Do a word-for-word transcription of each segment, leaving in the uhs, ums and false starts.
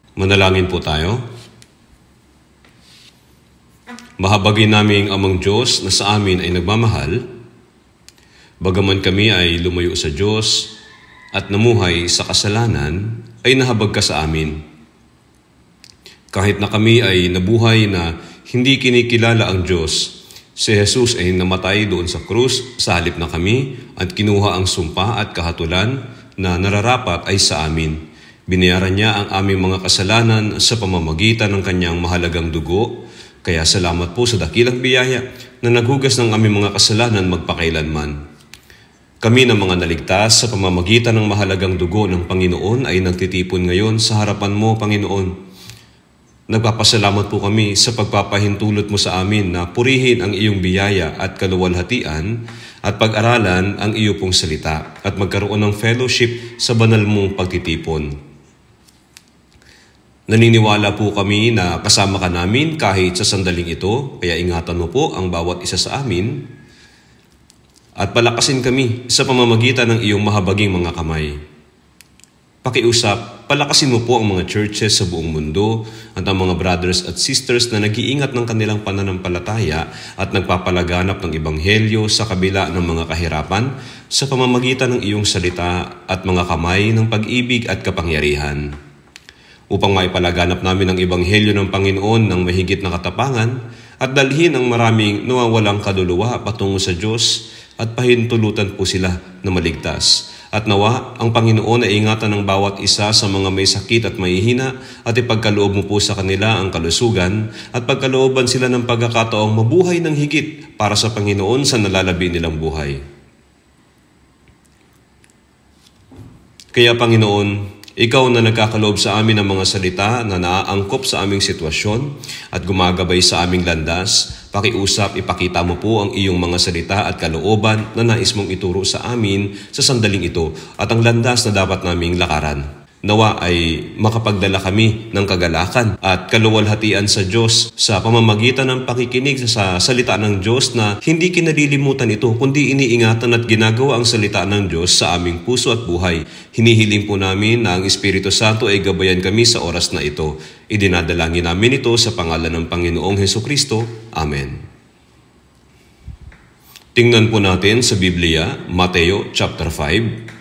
Manalangin po tayo. Mahabagin naming Amang Diyos na sa amin ay nagmamahal, bagaman kami ay lumayo sa Diyos at namuhay sa kasalanan, ay nahabag ka sa amin. Kahit na kami ay nabuhay na hindi kinikilala ang Diyos, si Jesus ay namatay doon sa krus sa halip na kami at kinuha ang sumpa at kahatulan na nararapat ay sa amin. Binayaran niya ang aming mga kasalanan sa pamamagitan ng kanyang mahalagang dugo. Kaya salamat po sa dakilang biyaya na naghugas ng aming mga kasalanan magpakailanman. Kami na mga naligtas sa pamamagitan ng mahalagang dugo ng Panginoon ay nagtitipon ngayon sa harapan mo, Panginoon. Nagpapasalamat po kami sa pagpapahintulot mo sa amin na purihin ang iyong biyaya at kaluwalhatian at pag-aralan ang iyo pong salita at magkaroon ng fellowship sa banal mong pagtitipon. Naniniwala po kami na kasama ka namin kahit sa sandaling ito, kaya ingatan mo po ang bawat isa sa amin at palakasin kami sa pamamagitan ng iyong mahabaging mga kamay. Pakiusap, palakasin mo po ang mga churches sa buong mundo at ang mga brothers at sisters na nag-iingat ng kanilang pananampalataya at nagpapalaganap ng ebanghelyo sa kabila ng mga kahirapan sa pamamagitan ng iyong salita at mga kamay ng pag-ibig at kapangyarihan. Upang maipalaganap namin ang ebanghelyo ng Panginoon ng mahigit na katapangan at dalhin ang maraming nawawalang kaluluwa patungo sa Diyos at pahintulutan po sila na maligtas. At nawa, ang Panginoon ay ingatan ng bawat isa sa mga may sakit at mahihina at ipagkaloob mo po sa kanila ang kalusugan at pagkalooban sila ng pagkakataong mabuhay ng higit para sa Panginoon sa nalalabi nilang buhay. Kaya Panginoon, ikaw na nagkakaloob sa amin ng mga salita na naaangkop sa aming sitwasyon at gumagabay sa aming landas, pakiusap, ipakita mo po ang iyong mga salita at kalooban na nais mong ituro sa amin sa sandaling ito at ang landas na dapat naming lakaran. Nawa ay makapagdala kami ng kagalakan at kaluwalhatian sa Diyos sa pamamagitan ng pakikinig sa salita ng Diyos na hindi kinalilimutan ito kundi iniingatan at ginagawa ang salita ng Diyos sa aming puso at buhay. Hinihiling po namin na ang Espiritu Santo ay gabayan kami sa oras na ito. Idinadalangin namin ito sa pangalan ng Panginoong Hesukristo. Amen. Tingnan po natin sa Biblia, Mateo chapter five.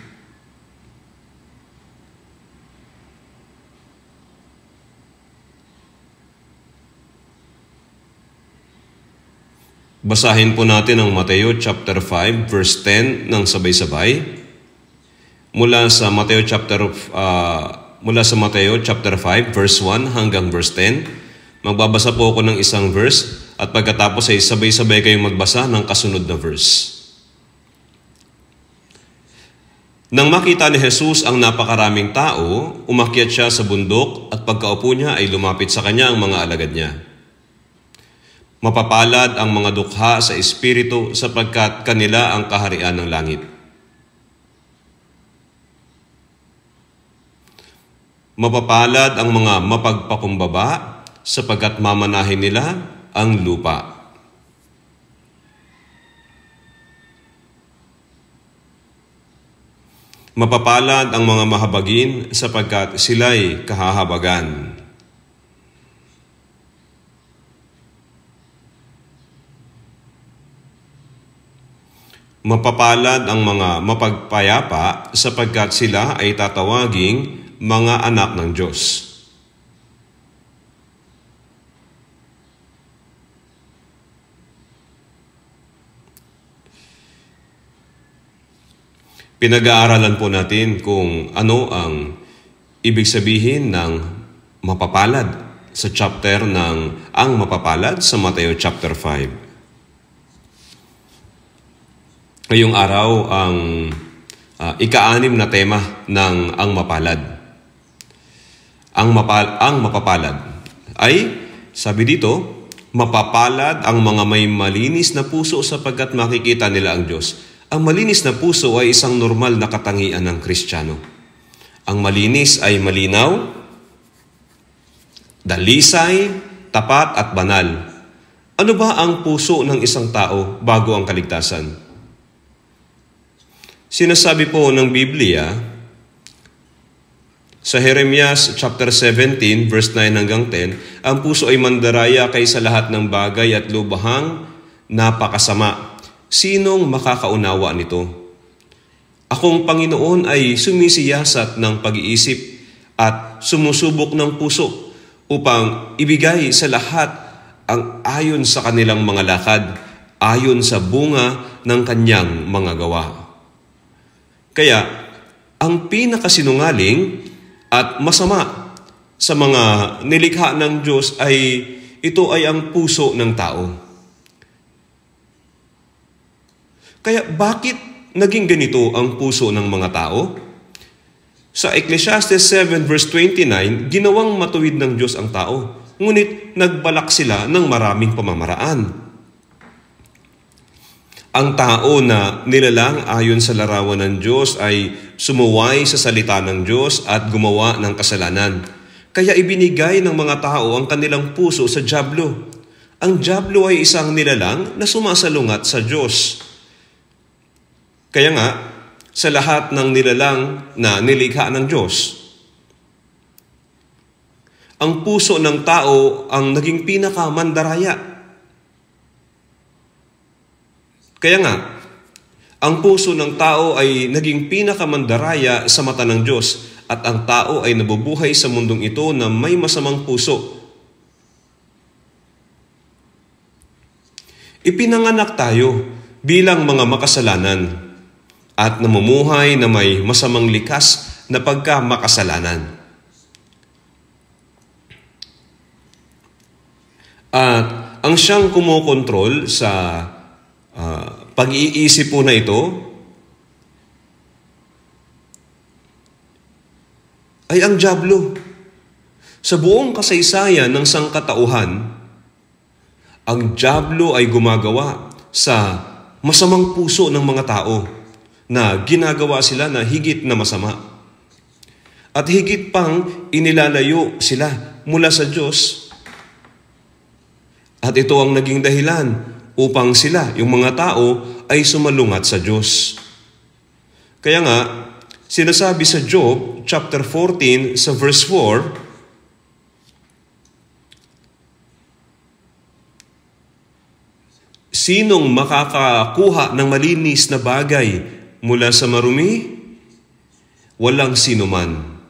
Basahin po natin ang Mateo chapter five verse ten ng sabay-sabay. Mula sa Mateo chapter uh, mula sa Mateo chapter five verse one hanggang verse ten. Magbabasa po ako ng isang verse at pagkatapos ay sabay-sabay kayong magbasa ng kasunod na verse. Nang makita ni Jesus ang napakaraming tao, umakyat siya sa bundok at pagkaupo niya ay lumapit sa kanya ang mga alagad niya. Mapapalad ang mga dukha sa espiritu sapagkat kanila ang kaharian ng langit. Mapapalad ang mga mapagpakumbaba sapagkat mamanahin nila ang lupa. Mapapalad ang mga mahabagin sapagkat sila'y kahahabagan. Mapapalad ang mga mapagpayapa sapagkat sila ay tatawaging mga anak ng Diyos. Pinag-aaralan po natin kung ano ang ibig sabihin ng mapapalad sa chapter ng ang mapapalad sa Mateo chapter five. Ngayong araw ang uh, ika-anim na tema ng ang mapalad. Ang, mapal ang mapapalad ay, sabi dito, mapapalad ang mga may malinis na puso sapagkat makikita nila ang Diyos. Ang malinis na puso ay isang normal na katangian ng Kristiyano. Ang malinis ay malinaw, dalisay, tapat at banal. Ano ba ang puso ng isang tao bago ang kaligtasan? Sinasabi po ng Biblia Sa Jeremias chapter seventeen, verse nine hanggang ten, ang puso ay mandaraya kaysa lahat ng bagay at lubhang napakasama. Sinong makakaunawa nito? Akong Panginoon ay sumisiyasat ng pag-iisip at sumusubok ng puso upang ibigay sa lahat ang ayon sa kanilang mga lakad, ayon sa bunga ng kanyang mga gawa. Kaya, ang pinakasinungaling at masama sa mga nilikha ng Diyos ay ito ay ang puso ng tao. Kaya bakit naging ganito ang puso ng mga tao? Sa Ecclesiastes seven verse twenty-nine, ginawang matuwid ng Diyos ang tao, ngunit nagbalak sila ng maraming pamamaraan. Ang tao na nilalang ayon sa larawan ng Diyos ay sumuway sa salita ng Diyos at gumawa ng kasalanan. Kaya ibinigay ng mga tao ang kanilang puso sa dyablo. Ang dyablo ay isang nilalang na sumasalungat sa Diyos. Kaya nga, sa lahat ng nilalang na nilikha ng Diyos, ang puso ng tao ang naging pinakamandaraya. Kaya nga, ang puso ng tao ay naging pinakamandaraya sa mata ng Diyos at ang tao ay nabubuhay sa mundong ito na may masamang puso. Ipinanganak tayo bilang mga makasalanan at namumuhay na may masamang likas na pagkamakasalanan. At ang siyang kumokontrol sa Uh, pag-iisip po na ito ay ang dyablo. Sa buong kasaysayan ng sangkatauhan, ang dyablo ay gumagawa sa masamang puso ng mga tao na ginagawa sila na higit na masama. At higit pang inilalayo sila mula sa Diyos. At ito ang naging dahilan upang sila, yung mga tao, ay sumalungat sa Diyos. Kaya nga, sinasabi sa Job, chapter fourteen, sa verse four, sinong makakakuha ng malinis na bagay mula sa marumi? Walang sinuman.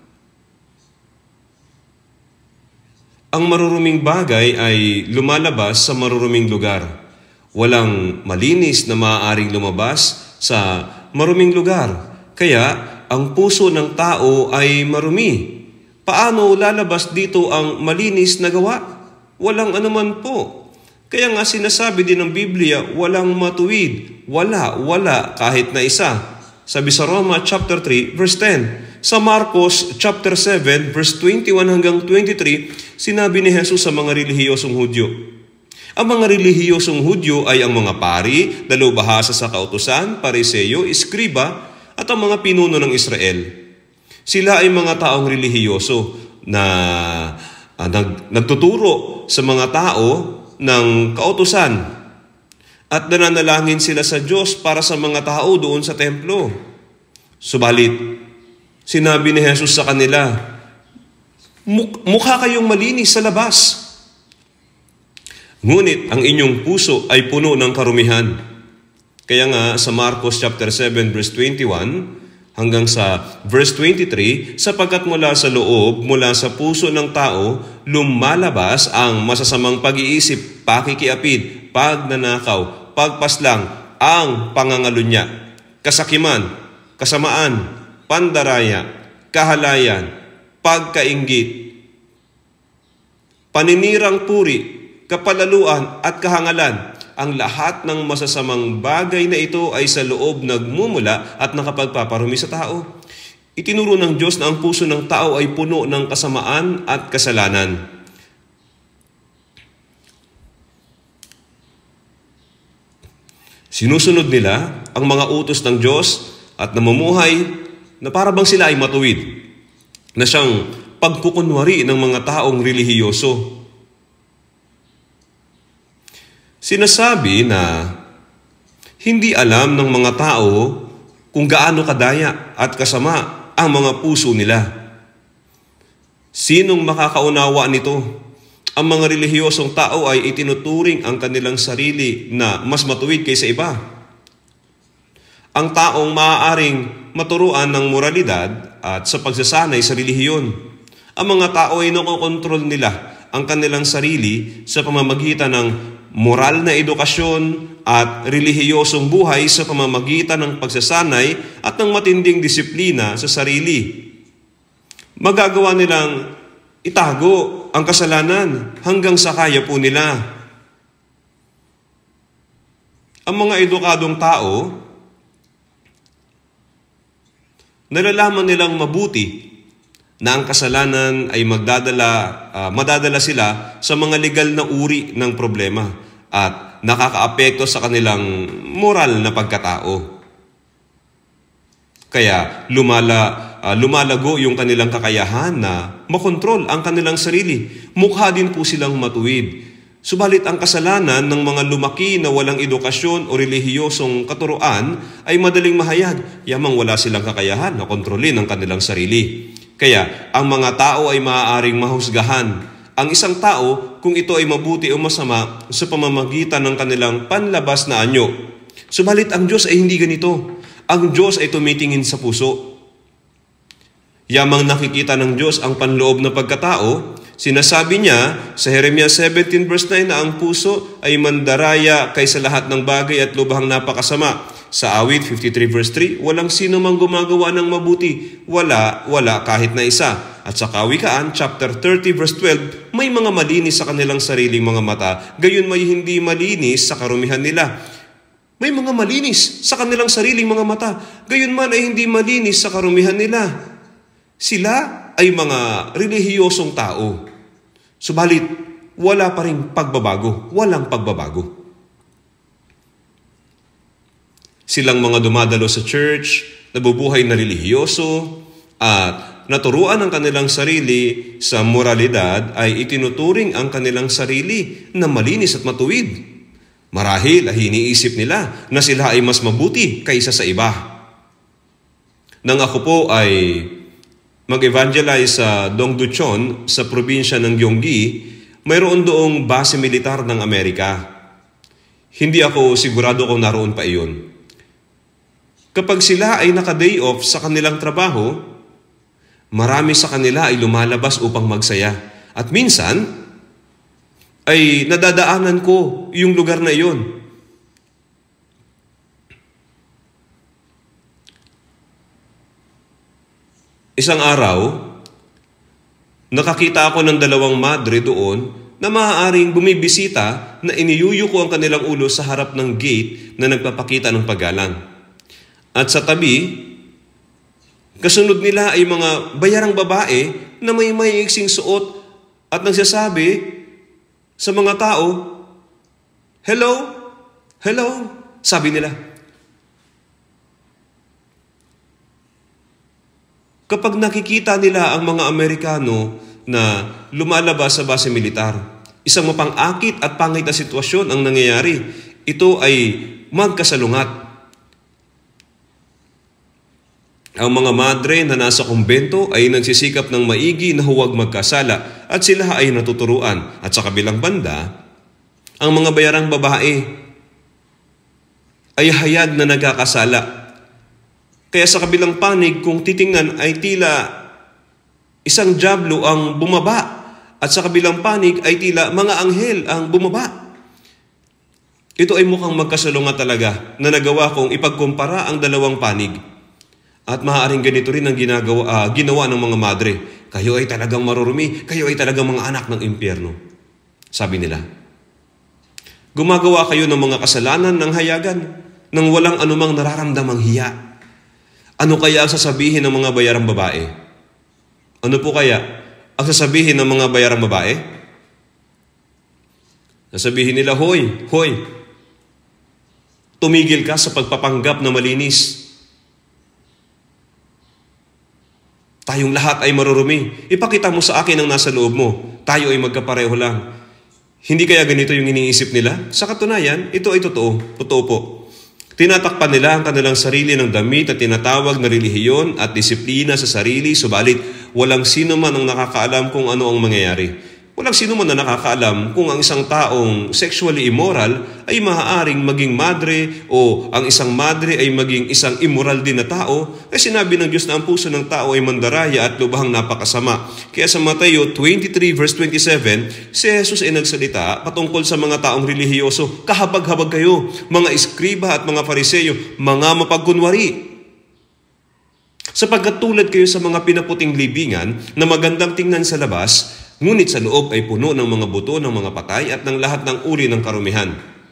Ang maruruming bagay ay lumalabas sa maruruming lugar. Walang malinis na maaaring lumabas sa maruming lugar. Kaya, ang puso ng tao ay marumi. Paano lalabas dito ang malinis na gawa? Walang anuman po. Kaya nga sinasabi din ng Biblia, walang matuwid. Wala, wala, kahit na isa. Sabi sa Roma chapter three, verse ten. Sa Marcos chapter seven, verse twenty-one hanggang twenty-three, sinabi ni Jesus sa mga relihiyosong Hudyo, ang mga relihiyosong Hudyo ay ang mga pari, dalubhasa sa kautusan, pariseyo, iskriba, at ang mga pinuno ng Israel. Sila ay mga taong relihiyoso na uh, nag, nagtuturo sa mga tao ng kautusan. At nananalangin sila sa Diyos para sa mga tao doon sa templo. Subalit, sinabi ni Jesus sa kanila, mukha kayong malinis sa labas. Ngunit ang inyong puso ay puno ng karumihan. Kaya nga sa Marcos chapter seven verse twenty-one hanggang sa verse twenty-three, sapagkat mula sa loob, mula sa puso ng tao, lumalabas ang masasamang pag-iisip, pakikiapid, pagnanakaw, pagpaslang, ang pangangalunya, kasakiman, kasamaan, pandaraya, kahalayan, pagkainggit, paninirang puri, kapalaluan at kahangalan. Ang lahat ng masasamang bagay na ito ay sa loob nagmumula at nakapagpaparumi sa tao. Itinuro ng Diyos na ang puso ng tao ay puno ng kasamaan at kasalanan. Sinusunod nila ang mga utos ng Diyos at namumuhay na para bang sila ay matuwid, na siyang pagkukunwari ng mga taong relihiyoso. Sinasabi na hindi alam ng mga tao kung gaano kadaya at kasama ang mga puso nila. Sinong makakaunawa nito? Ang mga relihiyosong tao ay itinuturing ang kanilang sarili na mas matuwid kaysa iba. Ang taong maaaring maturuan ng moralidad at sa pagsasanay sa relihiyon. Ang mga tao ay nakokontrol nila ang kanilang sarili sa pamamagitan ng moral na edukasyon at relihiyosong buhay sa pamamagitan ng pagsasanay at ng matinding disiplina sa sarili. Magagawa nilang itago ang kasalanan hanggang sa kaya po nila. Ang mga edukadong tao, nalalaman nilang mabuti na ang kasalanan ay magdadala, uh, madadala sila sa mga legal na uri ng problema at nakakaapekto sa kanilang moral na pagkatao. Kaya lumala, uh, lumalago yung kanilang kakayahan na makontrol ang kanilang sarili. Mukha din po silang matuwid. Subalit ang kasalanan ng mga lumaki na walang edukasyon o relihiyosong katuruan ay madaling mahayag, yamang wala silang kakayahan na kontrolin ang kanilang sarili. Kaya ang mga tao ay maaaring mahusgahan ang isang tao kung ito ay mabuti o masama sa pamamagitan ng kanilang panlabas na anyo. Subalit ang Diyos ay hindi ganito. Ang Diyos ay tumitingin sa puso. Yamang nakikita ng Diyos ang panloob na pagkatao, sinasabi niya sa Jeremias seventeen verse nine na ang puso ay mandaraya kaysa lahat ng bagay at lubhang napakasama. Sa awit fifty-three verse three, walang sino mang gumagawa ng mabuti. Wala, wala kahit na isa. At sa Kawikaan, chapter thirty verse twelve, may mga malinis sa kanilang sariling mga mata, gayon may hindi malinis sa karumihan nila. May mga malinis sa kanilang sariling mga mata, gayon man ay hindi malinis sa karumihan nila. Sila ay mga relihiyosong tao. Subalit, wala pa ring pagbabago. Walang pagbabago. Silang mga dumadalo sa church, nabubuhay na relihiyoso, at naturuan ang kanilang sarili sa moralidad ay itinuturing ang kanilang sarili na malinis at matuwid. Marahil ay iniisip nila na sila ay mas mabuti kaysa sa iba. Nang ako po ay mag-evangelize sa Dongducheon sa probinsya ng Gyeonggi, mayroon doong base militar ng Amerika. Hindi ako sigurado kung naroon pa iyon. Kapag sila ay naka-day off sa kanilang trabaho, marami sa kanila ay lumalabas upang magsaya. At minsan, ay nadadaanan ko yung lugar na iyon. Isang araw, nakakita ako ng dalawang madre doon na maaaring bumibisita na iniyuyo ko ang kanilang ulo sa harap ng gate na nagpapakita ng paggalang. At sa tabi, kasunod nila ay mga bayarang babae na may maiiksing suot at nagsasabi sa mga tao, "Hello? Hello?" Sabi nila. Kapag nakikita nila ang mga Amerikano na lumalabas sa base militar, isang mapang-akit at pangit na sitwasyon ang nangyayari. Ito ay magkasalungat. Ang mga madre na nasa kumbento ay nagsisikap ng maigi na huwag magkasala at sila ay natuturuan. At sa kabilang banda, ang mga bayarang babae ay hayag na nagkakasala. Kaya sa kabilang panig, kung titingnan ay tila isang dyablo ang bumaba at sa kabilang panig ay tila mga anghel ang bumaba. Ito ay mukhang magkasalungat talaga na nagawa kong ipagkumpara ang dalawang panig. At maaaring ganito rin ang ginagawa, uh, ginawa ng mga madre. Kayo ay talagang marurumi, kayo ay talagang mga anak ng impyerno. Sabi nila. Gumagawa kayo ng mga kasalanan ng hayagan, nang walang anumang nararamdamang hiya. Ano kaya ang sasabihin ng mga bayarang babae? Ano po kaya ang sasabihin ng mga bayarang babae? Sasabihin nila, Hoy, hoy, tumigil ka sa pagpapanggap na malinis. Tayong lahat ay marurumi. Ipakita mo sa akin ang nasa loob mo. Tayo ay magkapareho lang. Hindi kaya ganito yung iniisip nila? Sa katunayan, ito ay totoo. Totoo po. Tinatakpan nila ang kanilang sarili ng damit at tinatawag na relihiyon at disiplina sa sarili, subalit walang sino man ang nakakaalam kung ano ang mangyayari. Walang sino man na nakakaalam kung ang isang taong sexually immoral ay maaaring maging madre o ang isang madre ay maging isang immoral din na tao. Ay sinabi ng Diyos na ang puso ng tao ay mandaraya at lubhang napakasama. Kaya sa Mateo twenty-three verse twenty-seven, si Jesus ay nagsalita patungkol sa mga taong relihiyoso. Kahabag-habag kayo, mga iskriba at mga fariseyo, mga mapagkunwari. Sapagkat tulad kayo sa mga pinaputing libingan na magandang tingnan sa labas, ngunit sa loob ay puno ng mga buto ng mga patay at ng lahat ng uri ng karumihan.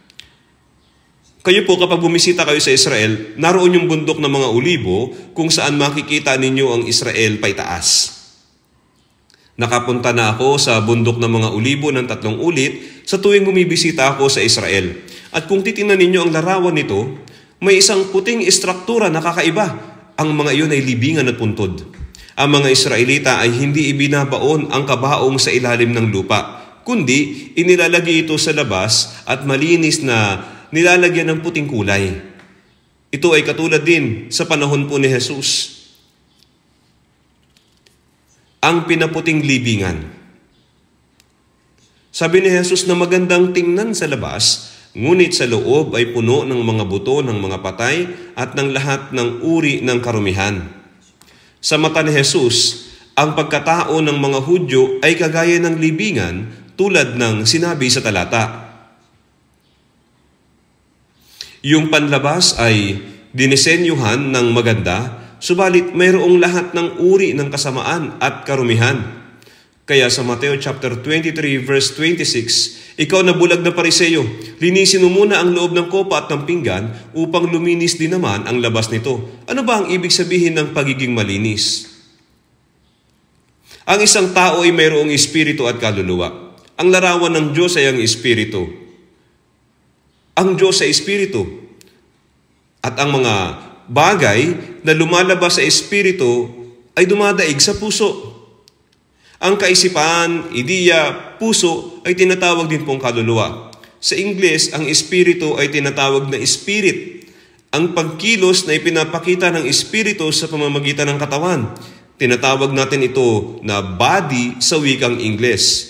Kayo po kapag bumisita kayo sa Israel, naroon yung bundok ng mga olibo kung saan makikita ninyo ang Israel paitaas. Nakapunta na ako sa bundok ng mga olibo ng tatlong ulit sa tuwing bumibisita ako sa Israel. At kung titingnan ninyo ang larawan nito, may isang puting istruktura na kakaiba. Ang mga iyon ay libingan at puntod. Ang mga Israelita ay hindi ibinabaon ang kabaong sa ilalim ng lupa, kundi inilalagay ito sa labas at malinis na nilalagyan ng puting kulay. Ito ay katulad din sa panahon po ni Jesus. Ang pinaputing libingan. Sabi ni Jesus na magandang tingnan sa labas, ngunit sa loob ay puno ng mga buto ng mga patay at ng lahat ng uri ng karumihan. Sa mata ni Jesus, ang pagkatao ng mga Hudyo ay kagaya ng libingan tulad ng sinabi sa talata. Yung panlabas ay dinisenyuhan ng maganda, subalit mayroong lahat ng uri ng kasamaan at karumihan. Kaya sa Mateo chapter twenty-three verse twenty-six, ikaw na bulag na Pariseo, linisin mo muna ang loob ng kopa at ng pinggan upang luminis din naman ang labas nito. Ano ba ang ibig sabihin ng pagiging malinis? Ang isang tao ay mayroong espiritu at kaluluwa. Ang larawan ng Diyos ay ang espiritu. Ang Diyos ay espiritu. At ang mga bagay na lumalabas sa espiritu ay dumadaig sa puso. Ang kaisipan, ideya, puso ay tinatawag din pong kaluluwa. Sa Ingles, ang espiritu ay tinatawag na spirit. Ang pagkilos na ipinapakita ng espiritu sa pamamagitan ng katawan. Tinatawag natin ito na body sa wikang Ingles.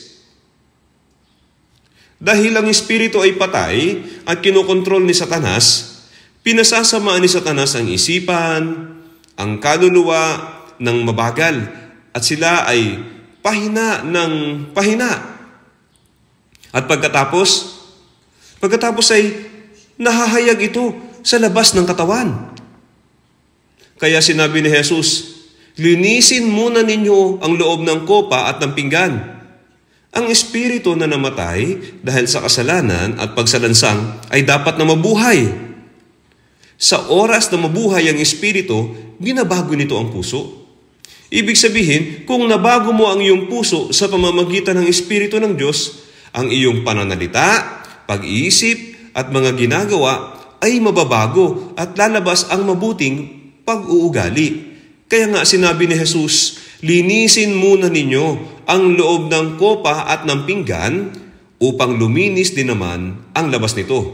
Dahil ang espiritu ay patay at kinokontrol ni Satanas, pinasasamaan ni Satanas ang isipan, ang kaluluwa ng mabagal, at sila ay pahina ng pahina. At pagkatapos, pagkatapos ay nahahayag ito sa labas ng katawan. Kaya sinabi ni Jesus, linisin muna ninyo ang loob ng kopa at ng pinggan. Ang espiritu na namatay dahil sa kasalanan at pagsalansang ay dapat na mabuhay. Sa oras na mabuhay ang espiritu, binabago nito ang puso. Ibig sabihin, kung nabago mo ang iyong puso sa pamamagitan ng Espiritu ng Diyos, ang iyong pananalita, pag-iisip at mga ginagawa ay mababago at lalabas ang mabuting pag-uugali. Kaya nga sinabi ni Jesus, linisin muna ninyo ang loob ng kopa at ng pinggan upang luminis din naman ang labas nito.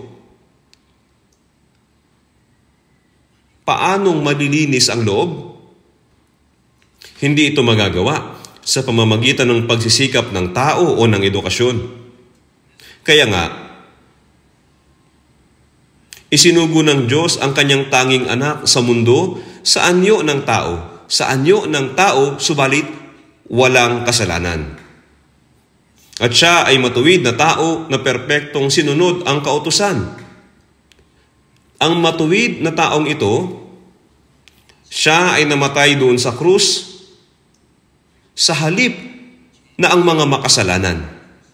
Paanong malilinis ang loob? Hindi ito magagawa sa pamamagitan ng pagsisikap ng tao o ng edukasyon. Kaya nga, isinugo ng Diyos ang kanyang tanging anak sa mundo sa anyo ng tao. Sa anyo ng tao, subalit walang kasalanan. At siya ay matuwid na tao na perpektong sinunod ang kautusan. Ang matuwid na taong ito, siya ay namatay doon sa krus sa halip na ang mga makasalanan.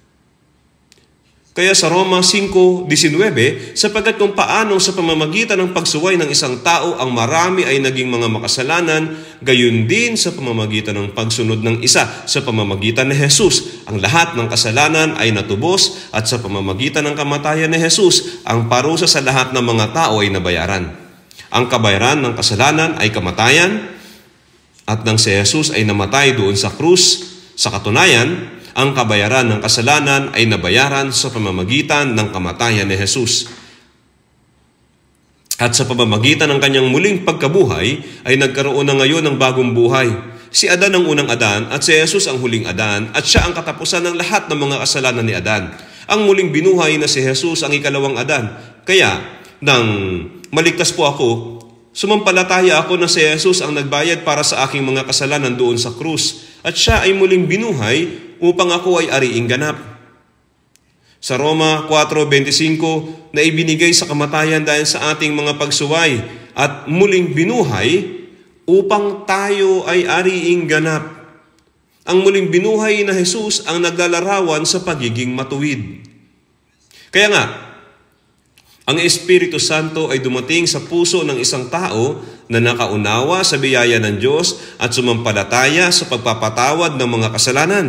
Kaya sa Roma five nineteen, sapagkat kung paano sa pamamagitan ng pagsuway ng isang tao ang marami ay naging mga makasalanan, gayon din sa pamamagitan ng pagsunod ng isa sa pamamagitan ni Jesus. Ang lahat ng kasalanan ay natubos at sa pamamagitan ng kamatayan ni Jesus, ang parusa sa lahat ng mga tao ay nabayaran. Ang kabayaran ng kasalanan ay kamatayan, at nang si Jesus ay namatay doon sa krus, sa katunayan, ang kabayaran ng kasalanan ay nabayaran sa pamamagitan ng kamatayan ni Jesus. At sa pamamagitan ng kanyang muling pagkabuhay, ay nagkaroon na ngayon ng bagong buhay. Si Adan ang unang Adan at si Jesus ang huling Adan at siya ang katapusan ng lahat ng mga kasalanan ni Adan. Ang muling binuhay na si Jesus ang ikalawang Adan. Kaya, nang maligtas po ako, sumampalataya ako na si Jesus ang nagbayad para sa aking mga kasalanan doon sa krus at siya ay muling binuhay upang ako ay ariing ganap. Sa Roma four twenty-five na ibinigay sa kamatayan dahil sa ating mga pagsuway at muling binuhay upang tayo ay ariing ganap. Ang muling binuhay na Jesus ang naglalarawan sa pagiging matuwid. Kaya nga, ang Espiritu Santo ay dumating sa puso ng isang tao na nakaunawa sa biyaya ng Diyos at sumampalataya sa pagpapatawad ng mga kasalanan.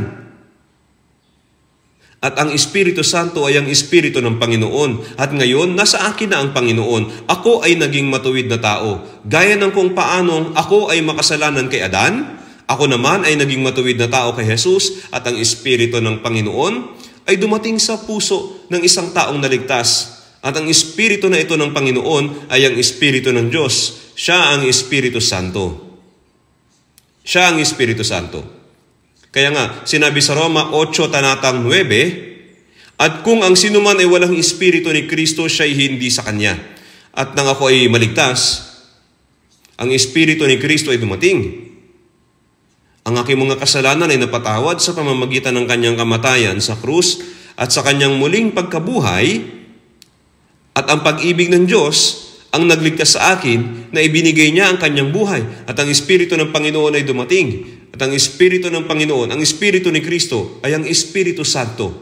At ang Espiritu Santo ay ang Espiritu ng Panginoon. At ngayon, nasa akin na ang Panginoon. Ako ay naging matuwid na tao. Gaya ng kung paanong ako ay makasalanan kay Adan, ako naman ay naging matuwid na tao kay Jesus at ang Espiritu ng Panginoon ay dumating sa puso ng isang taong naligtas. At ang Espiritu na ito ng Panginoon ay ang Espiritu ng Diyos. Siya ang Espiritu Santo. Siya ang Espiritu Santo. Kaya nga, sinabi sa Roma eight talatang nine, at kung ang sinuman ay walang Espiritu ni Kristo, siya ay hindi sa Kanya. At nang ako ay maligtas, ang Espiritu ni Kristo ay dumating. Ang aking mga kasalanan ay napatawad sa pamamagitan ng Kanyang kamatayan sa krus at sa Kanyang muling pagkabuhay, at ang pag-ibig ng Diyos ang nagligtas sa akin na ibinigay niya ang Kanyang buhay. At ang Espiritu ng Panginoon ay dumating. At ang Espiritu ng Panginoon, ang Espiritu ni Kristo ay ang Espiritu Santo.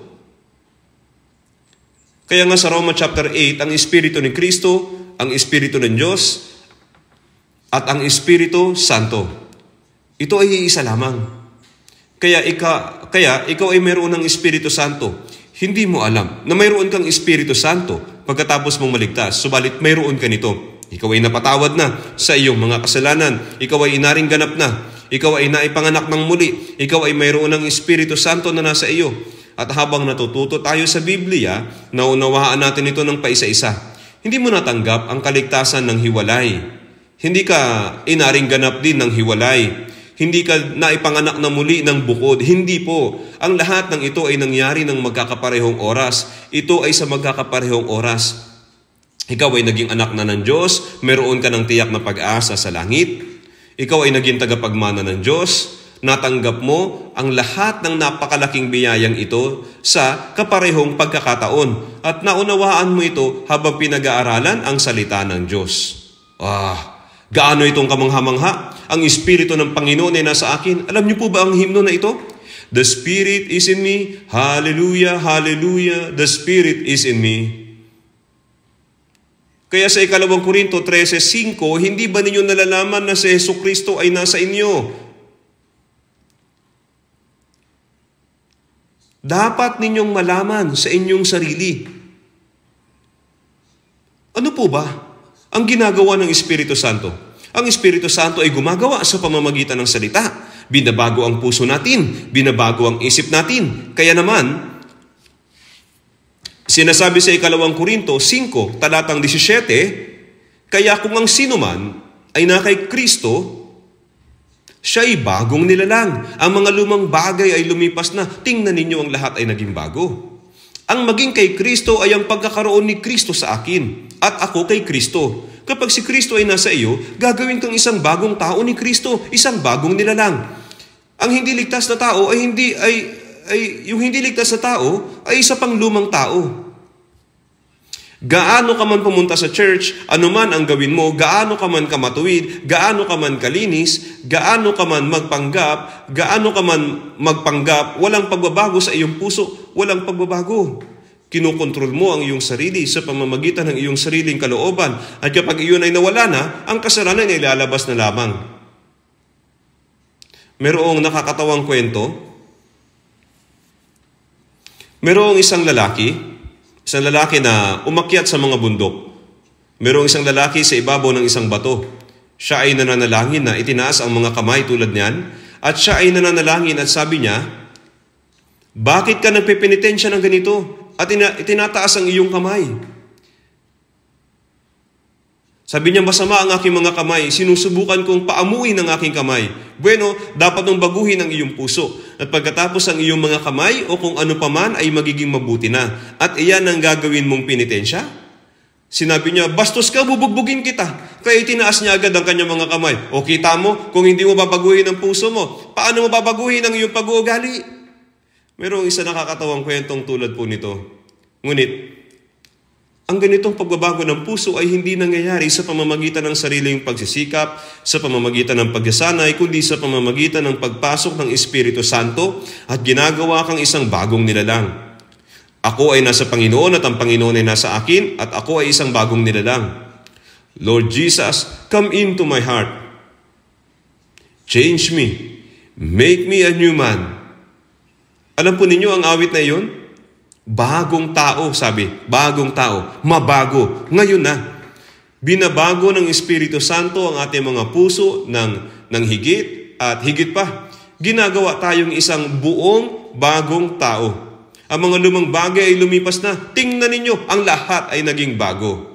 Kaya nga sa Roma chapter eight, ang Espiritu ni Kristo, ang Espiritu ng Diyos, at ang Espiritu Santo. Ito ay iisa lamang. Kaya, ika, kaya ikaw ay mayroon ng Espiritu Santo. Hindi mo alam na mayroon kang Espiritu Santo pagkatapos mong maligtas. Subalit mayroon ka nito. Ikaw ay napatawad na sa iyong mga kasalanan. Ikaw ay inaring ganap na. Ikaw ay naipanganak ng muli. Ikaw ay mayroon ng Espiritu Santo na nasa iyo. At habang natututo tayo sa Biblia, naunawaan natin ito ng paisa-isa. Hindi mo natanggap ang kaligtasan ng hiwalay. Hindi ka inaring ganap din ng hiwalay. Hindi ka naipanganak na muli ng bukod. Hindi po. Ang lahat ng ito ay nangyari ng magkakaparehong oras. Ito ay sa magkakaparehong oras. Ikaw ay naging anak na ng Diyos. Meron ka ng tiyak na pag-asa sa langit. Ikaw ay naging tagapagmana ng Diyos. Natanggap mo ang lahat ng napakalaking biyayang ito sa kaparehong pagkakataon. At naunawaan mo ito habang pinag-aaralan ang salita ng Diyos. Ah, gaano itong kamangha-mangha? Ang Espiritu ng Panginoon ay nasa akin. Alam niyo po ba ang himno na ito? The Spirit is in me. Hallelujah, hallelujah. The Spirit is in me. Kaya sa ikalawang Korinto thirteen five, hindi ba ninyo nalalaman na si Jesucristo ay nasa inyo? Dapat ninyong malaman sa inyong sarili. Ano po ba ang ginagawa ng Espiritu Santo? Ang Espiritu Santo ay gumagawa sa pamamagitan ng salita. Binabago ang puso natin, binabago ang isip natin. Kaya naman, sinasabi sa ikalawang Korinto five, talatang seventeen, kaya kung ang sino man ay na kay Kristo, siya ay bagong nilalang. Ang mga lumang bagay ay lumipas na. Tingnan ninyo, ang lahat ay naging bago. Ang maging kay Kristo ay ang pagkakaroon ni Kristo sa akin at ako kay Kristo. Kapag si Kristo ay nasa iyo, gagawin kang isang bagong tao ni Kristo, isang bagong nilalang. Ang hindi ligtas na tao ay hindi ay ay yung hindi ligtas na tao ay isa pang lumang tao. Gaano ka man pumunta sa church, ano man ang gawin mo, gaano ka man kamatuwid, gaano ka man kalinis, gaano ka man magpanggap, gaano ka man magpanggap, walang pagbabago sa iyong puso, walang pagbabago. Kinokontrol mo ang iyong sarili sa pamamagitan ng iyong sariling kalooban. At kapag iyon ay nawala na, ang kasalanan ay lalabas na lamang. Merong nakakatawang kwento. Merong isang lalaki, isang lalaki na umakyat sa mga bundok. Merong isang lalaki sa ibabaw ng isang bato. Siya ay nananalangin na itinaas ang mga kamay tulad niyan. At siya ay nananalangin at sabi niya, bakit ka nagpepenitensya ng ganito? At itinataas ang iyong kamay. Sabi niya, masama ang aking mga kamay, sinusubukan kong paamuin ang aking kamay. Bueno, dapat mong baguhin ang iyong puso. At pagkatapos ang iyong mga kamay o kung ano paman ay magiging mabuti na. At iyan ang gagawin mong penitensya. Sinabi niya, bastos ka, bubugbugin kita. Kaya itinaas niya agad ang kanyang mga kamay. O kita mo, kung hindi mo babaguhin ang puso mo, paano mo babaguhin ang iyong pag-uugali? Merong isa nakakatawang kwentong tulad po nito. Ngunit, ang ganitong pagbabago ng puso ay hindi nangyayari sa pamamagitan ng sariling pagsisikap, sa pamamagitan ng pagsasanay, kundi sa pamamagitan ng pagpasok ng Espiritu Santo at ginagawa kang isang bagong nilalang. Ako ay nasa Panginoon at ang Panginoon ay nasa akin at ako ay isang bagong nilalang. Lord Jesus, come into my heart. Change me. Make me a new man. Alam po ninyo ang awit na iyon? Bagong tao, sabi. Bagong tao. Mabago. Ngayon na. Binabago ng Espiritu Santo ang ating mga puso ng, ng higit at higit pa. Ginagawa tayong isang buong bagong tao. Ang mga lumang bagay ay lumipas na. Tingnan ninyo, ang lahat ay naging bago.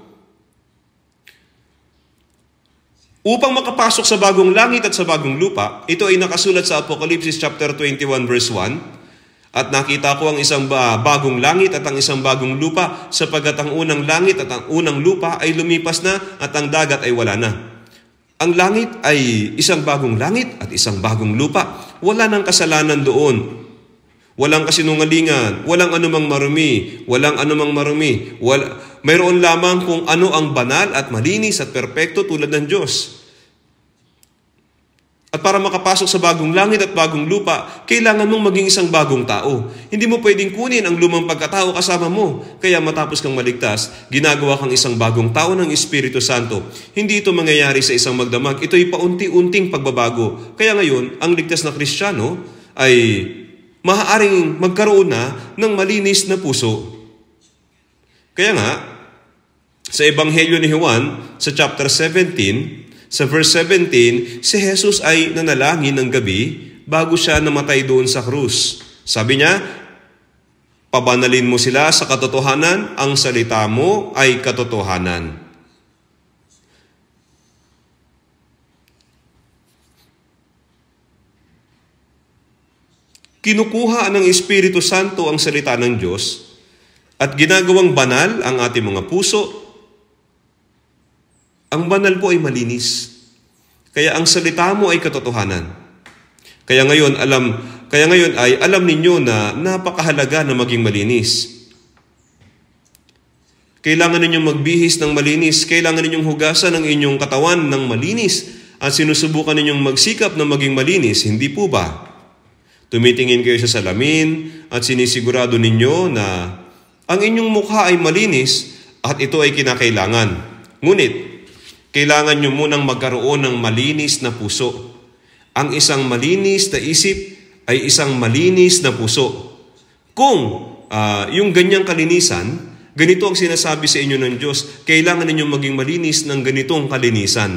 Upang makapasok sa bagong langit at sa bagong lupa, ito ay nakasulat sa Apocalypse chapter twenty-one verse one. At nakita ko ang isang bagong langit at ang isang bagong lupa, sapagkat ang unang langit at ang unang lupa ay lumipas na at ang dagat ay wala na. Ang langit ay isang bagong langit at isang bagong lupa. Wala nang kasalanan doon. Walang kasinungalingan, walang anumang marumi, walang anumang marumi. Wala, mayroon lamang kung ano ang banal at malinis at perpekto tulad ng Diyos. At para makapasok sa bagong langit at bagong lupa, kailangan mong maging isang bagong tao. Hindi mo pwedeng kunin ang lumang pagkatao kasama mo. Kaya matapos kang maligtas, ginagawa kang isang bagong tao ng Espiritu Santo. Hindi ito mangyayari sa isang magdamag. Ito'y paunti-unting pagbabago. Kaya ngayon, ang ligtas na Kristiyano ay maaaring magkaroon na ng malinis na puso. Kaya nga, sa Ebanghelyo ni Juan, sa chapter seventeen, sa verse seventeen, si Jesus ay nanalangin ng gabi bago siya namatay doon sa krus. Sabi niya, pabanalin mo sila sa katotohanan, ang salita mo ay katotohanan. Kinukuha ng Espiritu Santo ang salita ng Diyos at ginagawang banal ang ating mga puso. Ang banal po ay malinis. Kaya ang salita mo ay katotohanan. Kaya ngayon, alam, kaya ngayon ay alam ninyo na napakahalaga na maging malinis. Kailangan ninyong magbihis ng malinis. Kailangan ninyong hugasan ang inyong katawan ng malinis. At sinusubukan ninyong magsikap na maging malinis. Hindi po ba? Tumitingin kayo sa salamin at sinisigurado ninyo na ang inyong mukha ay malinis at ito ay kinakailangan. Ngunit, kailangan nyo munang magkaroon ng malinis na puso. Ang isang malinis na isip ay isang malinis na puso. Kung uh, yung ganyang kalinisan, ganito ang sinasabi sa inyo ng Diyos, kailangan ninyong maging malinis ng ganitong kalinisan.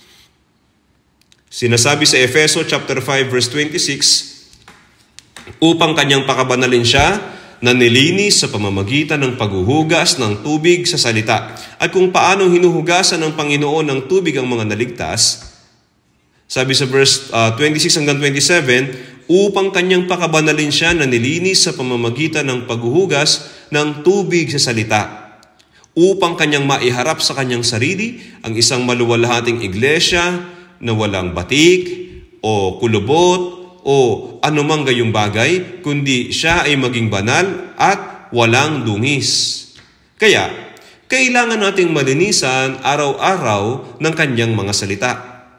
Sinasabi sa Efeso chapter five verse twenty-six, upang kanyang pakabanalin siya na nilinis sa pamamagitan ng paghuhugas ng tubig sa salita. At kung paano hinuhugasan ng Panginoon ng tubig ang mga naligtas, sabi sa verse uh, twenty-six hanggang twenty-seven, upang kanyang pakabanalin siya na nilinis sa pamamagitan ng paghuhugas ng tubig sa salita, upang kanyang maiharap sa kanyang sarili ang isang maluwalhating iglesia na walang batik o kulubot o anumang gayong bagay, kundi siya ay maging banal at walang dungis. Kaya, kailangan nating malinisan araw-araw ng kanyang mga salita.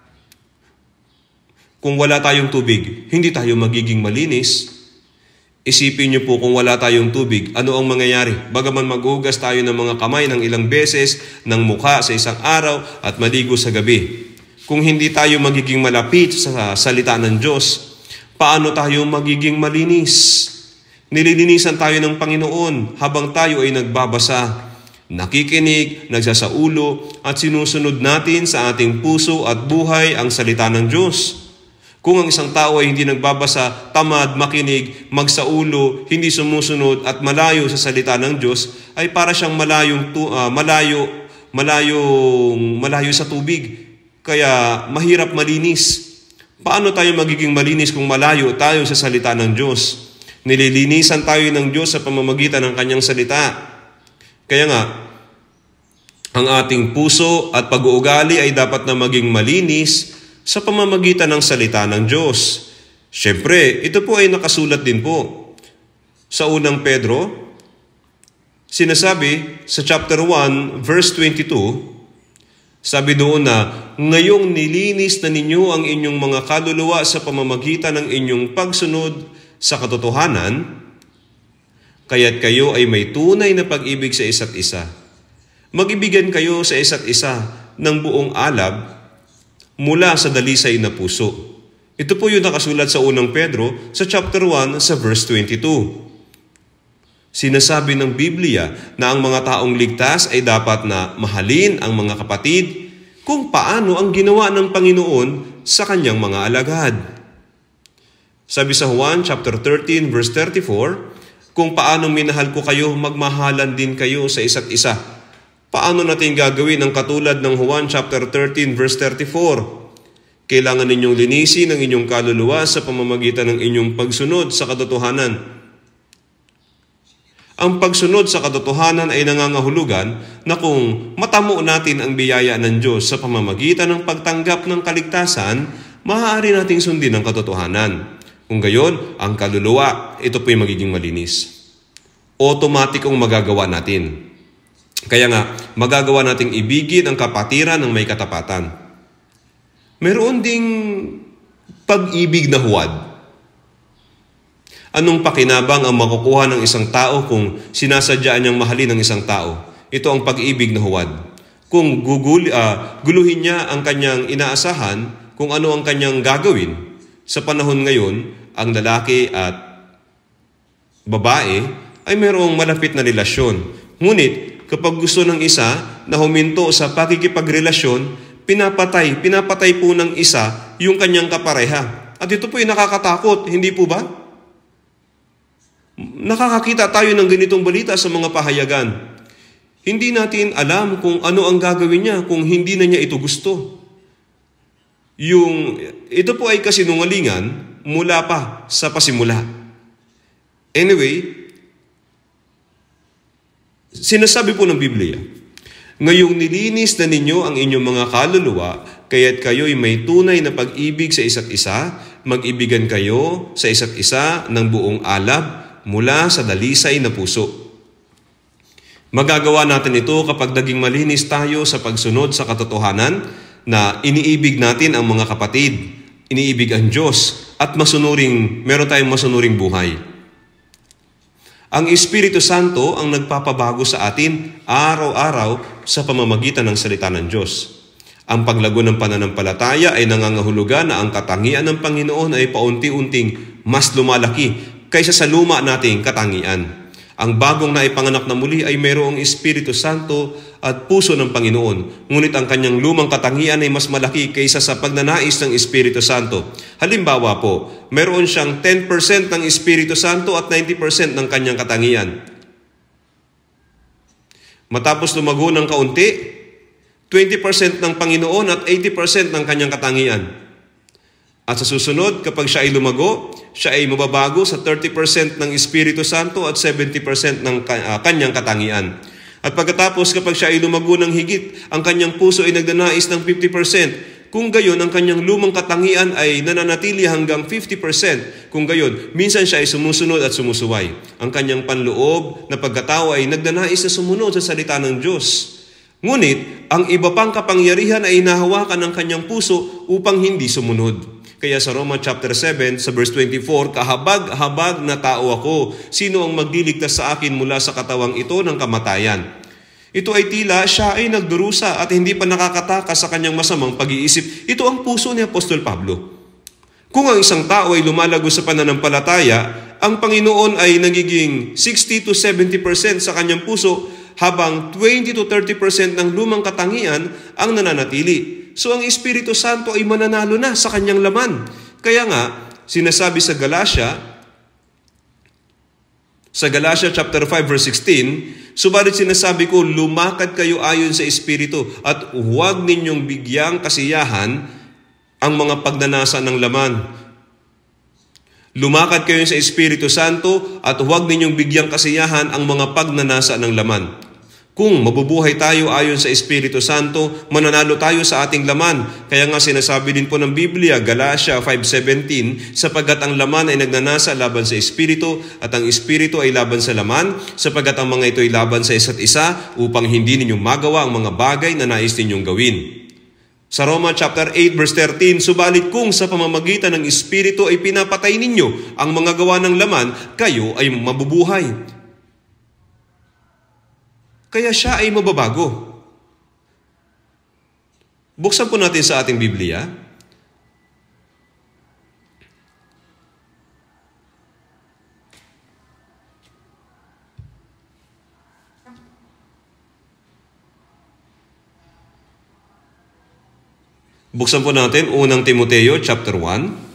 Kung wala tayong tubig, hindi tayo magiging malinis. Isipin niyo po kung wala tayong tubig, ano ang mangyayari? Bagaman maghugas tayo ng mga kamay ng ilang beses, ng mukha sa isang araw at maligo sa gabi. Kung hindi tayo magiging malapit sa salita ng Diyos, paano tayo magiging malinis? Nililinisan tayo ng Panginoon habang tayo ay nagbabasa, nakikinig, nagsasaulo, at sinusunod natin sa ating puso at buhay ang salita ng Diyos. Kung ang isang tao ay hindi nagbabasa, tamad, makinig, magsaulo, hindi sumusunod at malayo sa salita ng Diyos, ay para siyang malayong, uh, malayo, malayong, malayo sa tubig, kaya mahirap malinis. Paano tayo magiging malinis kung malayo tayo sa salita ng Diyos? Nililinisan tayo ng Diyos sa pamamagitan ng Kanyang salita. Kaya nga, ang ating puso at pag-uugali ay dapat na maging malinis sa pamamagitan ng salita ng Diyos. Siyempre, ito po ay nakasulat din po sa unang Pedro. Sinasabi sa chapter one, verse twenty-two, sabi doon na, ngayong nilinis na ninyo ang inyong mga kaluluwa sa pamamagitan ng inyong pagsunod sa katotohanan, kaya't kayo ay may tunay na pag-ibig sa isa't isa. Mag-ibigan kayo sa isa't isa ng buong alab mula sa dalisay na puso. Ito po yung nakasulat sa unang Pedro sa chapter one sa verse twenty-two. Sinasabi ng Biblia na ang mga taong ligtas ay dapat na mahalin ang mga kapatid kung paano ang ginawa ng Panginoon sa kanyang mga alagad. Sabi sa Juan chapter thirteen verse thirty-four, kung paano minahal ko kayo, magmahalan din kayo sa isa't isa. Paano natin gagawin ang katulad ng Juan chapter thirteen verse thirty-four? Kailangan ninyong linisin ang inyong kaluluwa sa pamamagitan ng inyong pagsunod sa katotohanan. Ang pagsunod sa katotohanan ay nangangahulugan na kung matamo natin ang biyaya ng Diyos sa pamamagitan ng pagtanggap ng kaligtasan, maaari nating sundin ang katotohanan. Kung gayon, ang kaluluwa, ito po'y magiging malinis. Otomatikong magagawa natin. Kaya nga, magagawa nating ibigin ang kapatiran ng may katapatan. Meron ding pag-ibig na huwad. Anong pakinabang ang makukuha ng isang tao kung sinasadyaan niyang mahalin ng isang tao? Ito ang pag-ibig na huwad. Kung gugul, uh, guluhin niya ang kanyang inaasahan, kung ano ang kanyang gagawin, sa panahon ngayon, ang lalaki at babae ay mayroong malapit na relasyon. Ngunit, kapag gusto ng isa na huminto sa pakikipagrelasyon, pinapatay, pinapatay po ng isa yung kanyang kapareha. At ito po ay nakakatakot, hindi po ba? Nakakakita tayo ng ganitong balita sa mga pahayagan. Hindi natin alam kung ano ang gagawin niya kung hindi na niya ito gusto. Yung, ito po ay kasinungalingan mula pa sa pasimula. Anyway, sinasabi po ng Biblia, ngayong nilinis na ninyo ang inyong mga kaluluwa, kaya't kayo'y may tunay na pag-ibig sa isa't isa, mag-ibigan kayo sa isa't isa ng buong alab, mula sa dalisay na puso. Magagawa natin ito kapag naging malinis tayo sa pagsunod sa katotohanan na iniibig natin ang mga kapatid, iniibig ang Diyos, at masunuring, meron tayong masunuring buhay. Ang Espiritu Santo ang nagpapabago sa atin araw-araw sa pamamagitan ng salita ng Diyos. Ang paglago ng pananampalataya ay nangangahulugan na ang katangian ng Panginoon ay paunti-unting mas lumalaki kaysa sa luma nating katangian. Ang bagong naipanganak na muli ay mayroong Espiritu Santo at puso ng Panginoon. Ngunit ang kanyang lumang katangian ay mas malaki kaysa sa pagnanais ng Espiritu Santo. Halimbawa po, mayroon siyang ten percent ng Espiritu Santo at ninety percent ng kanyang katangian. Matapos lumago ng kaunti, twenty percent ng Panginoon at eighty percent ng kanyang katangian. At sa susunod, kapag siya ay lumago, siya ay mababago sa thirty percent ng Espiritu Santo at seventy percent ng kanyang katangian. At pagkatapos, kapag siya ay lumago ng higit, ang kanyang puso ay nagdanais ng fifty percent. Kung gayon, ang kanyang lumang katangian ay nananatili hanggang fifty percent. Kung gayon, minsan siya ay sumusunod at sumusuway. Ang kanyang panloob na pagkatao ay nagdanais na sumunod sa salita ng Diyos. Ngunit, ang iba pang kapangyarihan ay inahawakan ng kanyang puso upang hindi sumunod. Kaya sa Roma chapter seven, sa verse twenty-four, kahabag-habag na tao ako, sino ang magdiligtas sa akin mula sa katawang ito ng kamatayan? Ito ay tila siya ay nagdurusa at hindi pa nakakatakas sa kanyang masamang pag-iisip. Ito ang puso ni Apostol Pablo. Kung ang isang tao ay lumalago sa pananampalataya, ang Panginoon ay nagiging sixty to seventy percent sa kanyang puso, habang twenty to thirty percent ng lumang katangian ang nananatili. So ang Espiritu Santo ay mananalo na sa kanyang laman. Kaya nga, sinasabi sa Galatia, Sa Galatia chapter five verse sixteen, subalit sinasabi ko, lumakad kayo ayon sa Espiritu at huwag ninyong bigyang kasiyahan ang mga pagnanasa ng laman. Lumakad kayo sa Espiritu Santo at huwag ninyong bigyang kasiyahan ang mga pagnanasa ng laman. Kung mabubuhay tayo ayon sa Espiritu Santo, mananalo tayo sa ating laman. Kaya nga sinasabi din po ng Biblia, Galatia five seventeen, sapagkat ang laman ay nagnanasa laban sa Espiritu at ang Espiritu ay laban sa laman, sapagkat ang mga ito ay laban sa isa't isa upang hindi ninyong magawa ang mga bagay na nais ninyong gawin. Sa Roma chapter eight verse thirteen, subalit kung sa pamamagitan ng Espiritu ay pinapatay ninyo ang mga gawa ng laman, kayo ay mabubuhay. Kaya siya ay mababago. Buksan po natin sa ating Biblia. Buksan po natin unang Timoteo chapter one.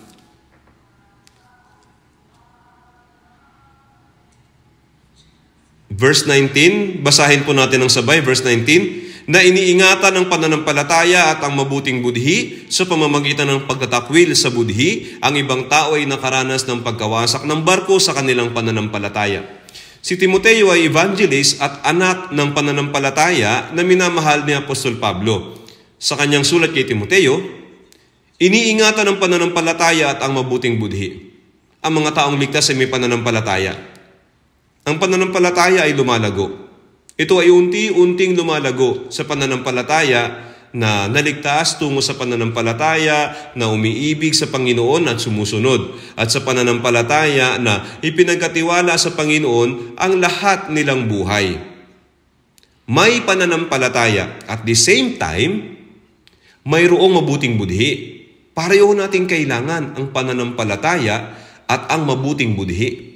Verse nineteen, basahin po natin ng sabay, verse nineteen, na iniingatan ng pananampalataya at ang mabuting budhi sa pamamagitan ng pagtatakwil sa budhi, ang ibang tao ay nakaranas ng pagkawasak ng barko sa kanilang pananampalataya. Si Timoteo ay evangelist at anak ng pananampalataya na minamahal ni Apostol Pablo. Sa kanyang sulat kay Timoteo, iniingatan ng pananampalataya at ang mabuting budhi. Ang mga taong ligtas ay may pananampalataya. Ang pananampalataya ay lumalago. Ito ay unti-unting lumalago sa pananampalataya na naligtas tungo sa pananampalataya na umiibig sa Panginoon at sumusunod. At sa pananampalataya na ipinagkatiwala sa Panginoon ang lahat nilang buhay. May pananampalataya at the same time, mayroong mabuting budhi. Pareho nating kailangan ang pananampalataya at ang mabuting budhi.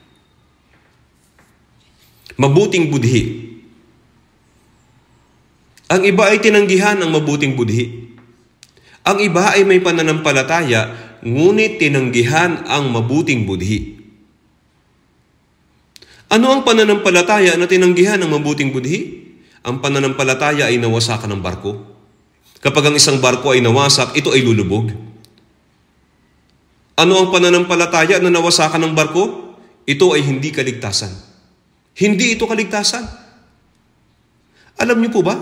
Mabuting budhi. Ang iba ay tinanggihan ang mabuting budhi. Ang iba ay may pananampalataya, ngunit tinanggihan ang mabuting budhi. Ano ang pananampalataya na tinanggihan ang mabuting budhi? Ang pananampalataya ay nawasakan ng barko. Kapag ang isang barko ay nawasak, ito ay lulubog. Ano ang pananampalataya na nawasakan ng barko? Ito ay hindi kaligtasan. Hindi ito kaligtasan. Alam niyo po ba?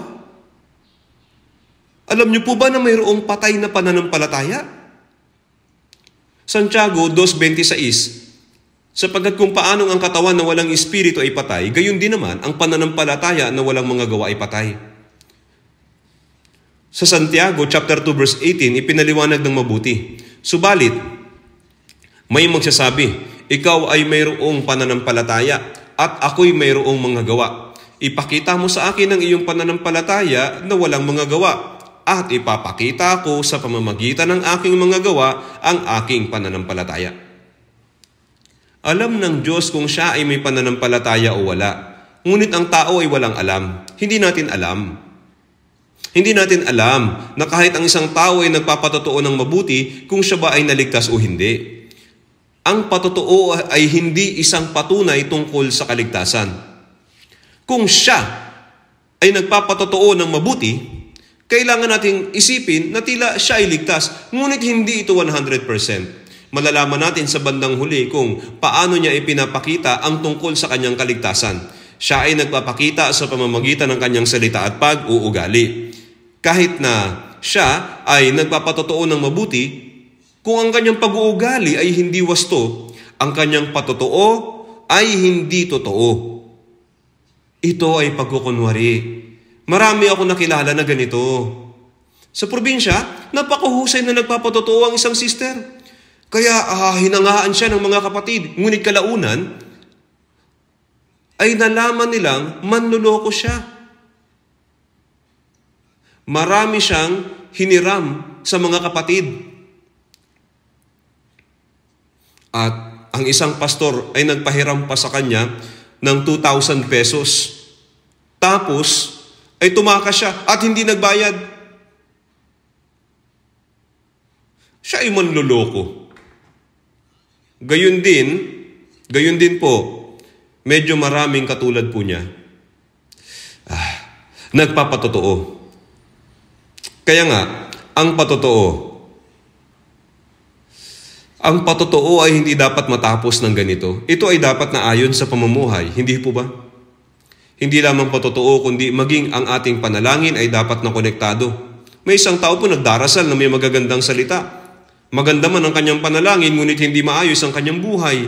Alam niyo po ba na mayroong patay na pananampalataya? Santiago two twenty-six, sapagkat kung paanong ang katawan na walang espiritu ay patay, gayon din naman ang pananampalataya na walang mga gawa ay patay. Sa Santiago chapter two verse eighteen, ipinaliwanag ng mabuti. Subalit, may magsasabi, ikaw ay mayroong pananampalataya at ako'y mayroong mga gawa. Ipakita mo sa akin ang iyong pananampalataya na walang mga gawa, at ipapakita ko sa pamamagitan ng aking mga gawa ang aking pananampalataya. Alam ng Diyos kung siya ay may pananampalataya o wala. Ngunit ang tao ay walang alam. Hindi natin alam. Hindi natin alam na kahit ang isang tao ay nagpapatotoo ng mabuti kung siya ba ay naligtas o hindi. Ang patotoo ay hindi isang patunay tungkol sa kaligtasan. Kung siya ay nagpapatotoo ng mabuti, kailangan nating isipin na tila siya ay ligtas, ngunit hindi ito one hundred percent. Malalaman natin sa bandang huli kung paano niya ipinapakita ang tungkol sa kanyang kaligtasan. Siya ay nagpapakita sa pamamagitan ng kanyang salita at pag-uugali. Kahit na siya ay nagpapatotoo ng mabuti, kung ang kanyang pag-uugali ay hindi wasto, ang kanyang patotoo ay hindi totoo. Ito ay pagkukunwari. Marami ako nakilala na ganito. Sa probinsya, napakahusay na nagpapatotoo ang isang sister. Kaya ah, hinangaan siya ng mga kapatid. Ngunit kalaunan, ay nalaman nilang manluloko siya. Marami siyang hiniram sa mga kapatid. At ang isang pastor ay nagpahiram pa sa kanya ng two thousand pesos. Tapos, ay tumakas siya at hindi nagbayad. Siya ay manluloko. Gayun din, gayun din po, medyo maraming katulad po niya, ah, nagpapatotoo. Kaya nga, ang patotoo, ang patotoo ay hindi dapat matapos ng ganito. Ito ay dapat na ayon sa pamumuhay. Hindi po ba? Hindi lamang patotoo, kundi maging ang ating panalangin ay dapat na konektado. May isang tao po nagdarasal na may magagandang salita. Maganda man ang kanyang panalangin, ngunit hindi maayos ang kanyang buhay.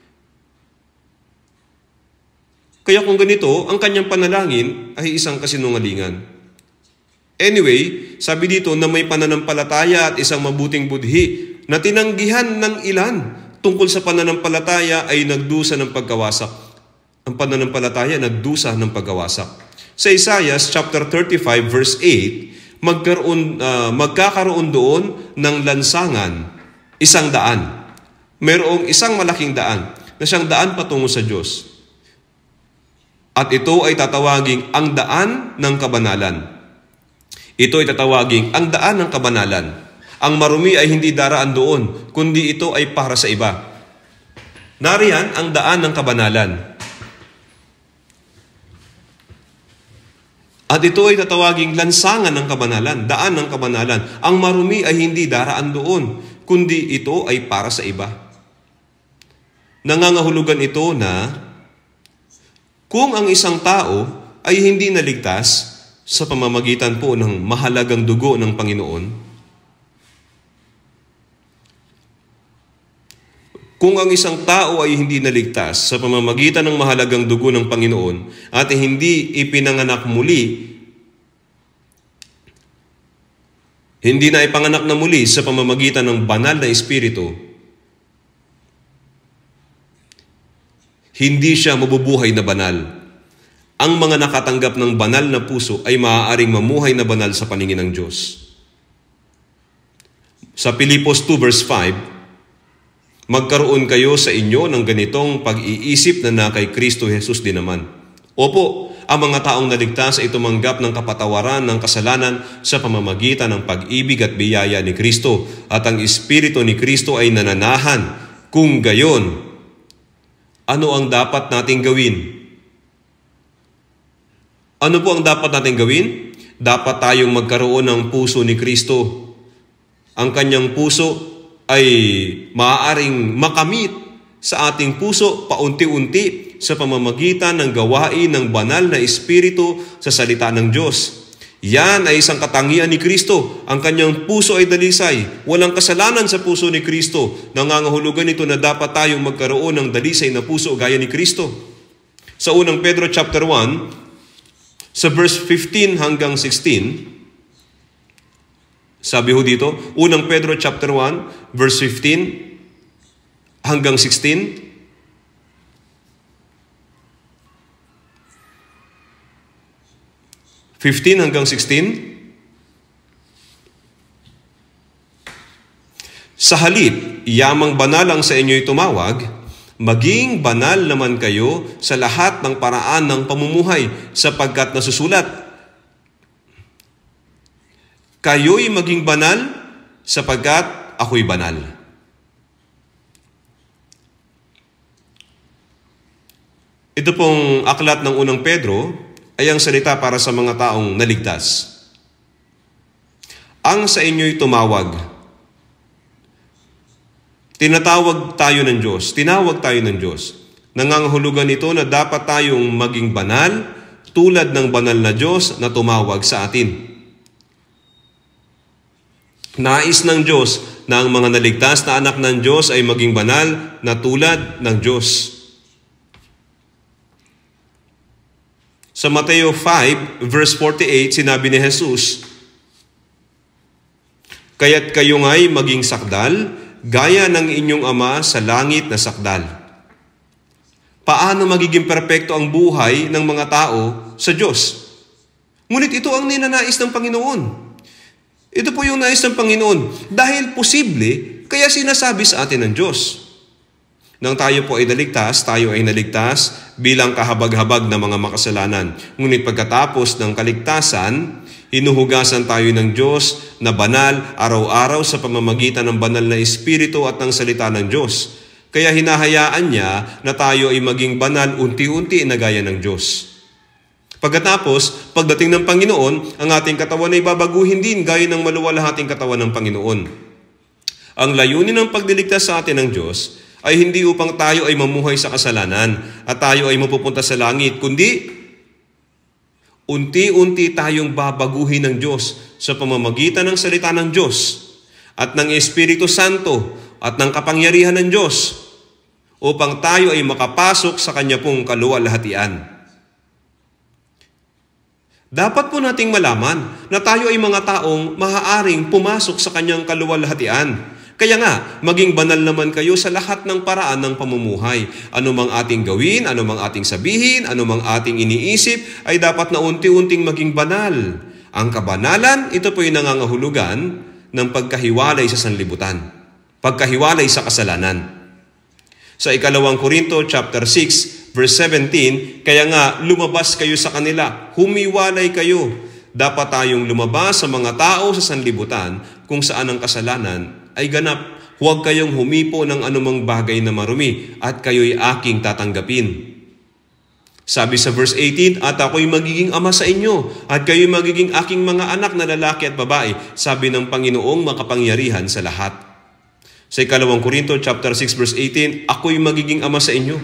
Kaya kung ganito, ang kanyang panalangin ay isang kasinungalingan. Anyway, sabi dito na may pananampalataya at isang mabuting budhi na tinanggihan ng ilan tungkol sa pananampalataya ay nagdusa ng pagkawasak. Ang pananampalataya nagdusa ng pagkawasak. Sa Isaiah chapter thirty-five verse eight, magkaroon, uh, magkakaroon doon ng lansangan, isang daan. Mayroong isang malaking daan na siyang daan patungo sa Diyos. At ito ay tatawaging ang daan ng kabanalan. Ito ay tatawaging ang daan ng kabanalan. Ang marumi ay hindi daraan doon, kundi ito ay para sa iba. Nariyan ang daan ng kabanalan. At ito ay tatawaging lansangan ng kabanalan, daan ng kabanalan. Ang marumi ay hindi daraan doon, kundi ito ay para sa iba. Nangangahulugan ito na kung ang isang tao ay hindi naligtas sa pamamagitan po ng mahalagang dugo ng Panginoon, kung ang isang tao ay hindi naligtas sa pamamagitan ng mahalagang dugo ng Panginoon at hindi ipinanganak muli, hindi na ipanganak na muli sa pamamagitan ng banal na Espiritu, hindi siya mabubuhay na banal. Ang mga nakatanggap ng banal na puso ay maaaring mamuhay na banal sa paningin ng Diyos. Sa Pilipos two verse five, magkaroon kayo sa inyo ng ganitong pag-iisip na na kay Kristo Jesus din naman. Opo, ang mga taong naligtas ay tumanggap ng kapatawaran ng kasalanan sa pamamagitan ng pag-ibig at biyaya ni Kristo at ang Espiritu ni Kristo ay nananahan. Kung gayon, ano ang dapat nating gawin? Ano po ang dapat nating gawin? Dapat tayong magkaroon ng puso ni Kristo. Ang kanyang puso ay maaaring makamit sa ating puso paunti-unti sa pamamagitan ng gawain ng banal na Espiritu sa salita ng Diyos. Yan ay isang katangian ni Kristo. Ang kanyang puso ay dalisay. Walang kasalanan sa puso ni Kristo. Nangangahulugan ito na dapat tayong magkaroon ng dalisay na puso gaya ni Kristo. Sa unang Pedro chapter one, sa verse fifteen hanggang sixteen, sabi ho dito, unang Pedro chapter one, verse fifteen hanggang sixteen. fifteen hanggang sixteen. Sa halip, yamang banal ang sa inyo'y tumawag, maging banal naman kayo sa lahat ng paraan ng pamumuhay, sapagkat nasusulat, kayo'y maging banal sapagkat ako'y banal. Ito pong aklat ng unang Pedro ay ang salita para sa mga taong naligtas. Ang sa inyo'y tumawag. Tinatawag tayo ng Diyos. Tinawag tayo ng Diyos. Nangangahulugan ito na dapat tayong maging banal tulad ng banal na Diyos na tumawag sa atin. Nais ng Diyos na ang mga naligtas na anak ng Diyos ay maging banal na tulad ng Diyos. Sa Mateo five, verse forty-eight, sinabi ni Jesus, kaya't kayo nga'y maging sakdal, gaya ng inyong Ama sa langit na sakdal. Paano magiging perpekto ang buhay ng mga tao sa Diyos? Ngunit ito ang ninanais ng Panginoon. Ito po yung nais ng Panginoon. Dahil posible, kaya sinasabi sa atin ng Diyos. Nang tayo po ay naligtas, tayo ay naligtas bilang kahabag-habag na mga makasalanan. Ngunit pagkatapos ng kaligtasan, hinuhugasan tayo ng Diyos na banal araw-araw sa pamamagitan ng banal na Espiritu at ng salita ng Diyos. Kaya hinahayaan niya na tayo ay maging banal unti-unti na gaya ng Diyos. Pagkatapos, pagdating ng Panginoon, ang ating katawan ay babaguhin din gaya ng maluwalhating katawan ng Panginoon. Ang layunin ng pagliligtas sa atin ng Diyos ay hindi upang tayo ay mamuhay sa kasalanan at tayo ay mapupunta sa langit, kundi unti-unti tayong babaguhin ng Diyos sa pamamagitan ng salita ng Diyos at ng Espiritu Santo at ng kapangyarihan ng Diyos upang tayo ay makapasok sa Kanya pong kaluwalhatian. Dapat po nating malaman na tayo ay mga taong maaaring pumasok sa Kanyang kaluwalhatian. Kaya nga, maging banal naman kayo sa lahat ng paraan ng pamumuhay. Ano mang ating gawin, ano mang ating sabihin, ano mang ating iniisip, ay dapat na unti-unting maging banal. Ang kabanalan, ito po yung nangangahulugan ng pagkahiwalay sa sanlibutan. Pagkahiwalay sa kasalanan. Sa ikalawang Korinto chapter six, verse seventeen, kaya nga lumabas kayo sa kanila, humiwalay kayo. Dapat tayong lumabas sa mga tao sa sanlibutan kung saan ang kasalanan ay ganap. Huwag kayong humipo ng anumang bagay na marumi at kayo'y aking tatanggapin. Sabi sa verse eighteen, at ako'y magiging ama sa inyo at kayo'y magiging aking mga anak na lalaki at babae, sabi ng Panginoong makapangyarihan sa lahat. Sa ikalawang Korinto chapter six, verse eighteen, ako'y magiging ama sa inyo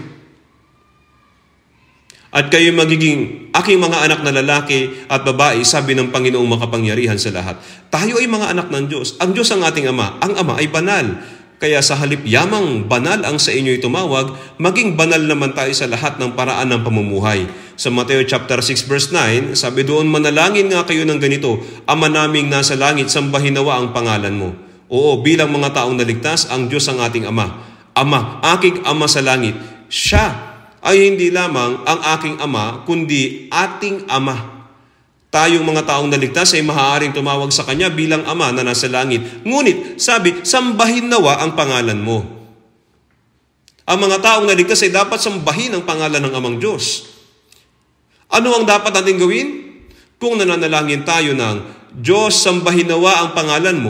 at kayo'y magiging aking mga anak na lalaki at babae, sabi ng Panginoong makapangyarihan sa lahat. Tayo ay mga anak ng Diyos. Ang Diyos ang ating Ama. Ang Ama ay banal. Kaya sa halip yamang banal ang sa inyo'y tumawag, maging banal naman tayo sa lahat ng paraan ng pamumuhay. Sa Mateo chapter six, verse nine, sabi doon, manalangin nga kayo ng ganito, Ama naming nasa langit, sambahin nawa ang pangalan mo. Oo, bilang mga taong naligtas, ang Diyos ang ating Ama. Ama, aking Ama sa langit. Siya ay hindi lamang ang aking Ama, kundi ating Ama. Tayong mga taong naligtas ay maaaring tumawag sa Kanya bilang Ama na nasa langit. Ngunit, sabi, sambahin nawa ang pangalan mo. Ang mga taong naligtas ay dapat sambahin ang pangalan ng Amang Diyos. Ano ang dapat natin gawin? Kung nananalangin tayo ng, Diyos, sambahin nawa ang pangalan mo,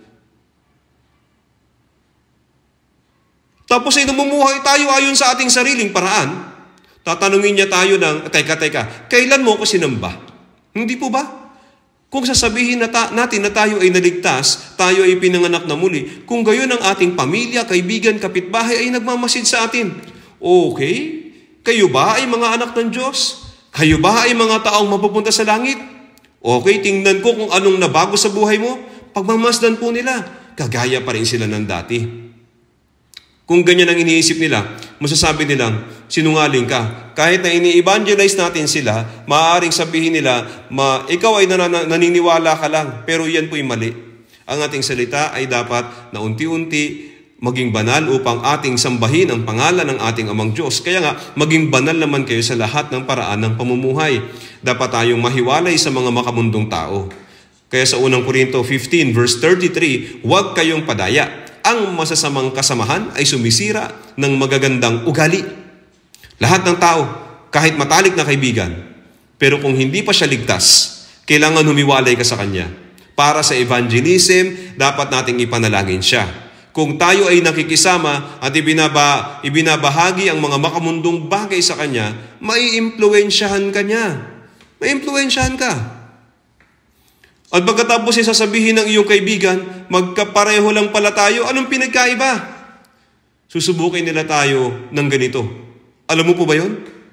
tapos ay namumuhay tayo ayon sa ating sariling paraan, tatanungin niya tayo ng, teka, teka, kailan mo ko sinamba? Hindi po ba? Kung sasabihin na ta- natin na tayo ay naligtas, tayo ay pinanganak na muli, kung gayon ang ating pamilya, kaibigan, kapitbahay ay nagmamasid sa atin. Okay? Kayo ba ay mga anak ng Diyos? Kayo ba ay mga taong mapupunta sa langit? Okay, tingnan ko kung anong nabago sa buhay mo. Pagmamasdan po nila, kagaya pa rin sila ng dati. Kung ganyan ang iniisip nila, masasabi nilang, sinungaling ka. Kahit na ini-evangelize natin sila, maaaring sabihin nila, ma, ikaw ay nan- naniniwala ka lang, pero yan po'y mali. Ang ating salita ay dapat na unti-unti maging banal upang ating sambahin ang pangalan ng ating Amang Diyos. Kaya nga, maging banal naman kayo sa lahat ng paraan ng pamumuhay. Dapat tayong mahiwalay sa mga makamundong tao. Kaya sa unang Korinto fifteen, verse thirty-three, huwag kayong padaya. Ang masasamang kasamahan ay sumisira ng magagandang ugali. Lahat ng tao, kahit matalik na kaibigan, pero kung hindi pa siya ligtas, kailangan humiwalay ka sa kanya. Para sa evangelism, dapat nating ipanalangin siya. Kung tayo ay nakikisama at ibinaba, ibinabahagi ang mga makamundong bagay sa kanya, maiimpluwensyahan ka niya. Maiimpluwensyahan ka. At pagkatapos ay sasabihin ng iyong kaibigan, magkapareho lang pala tayo, anong pinagkaiba? Susubukin nila tayo ng ganito. Alam mo po ba yun?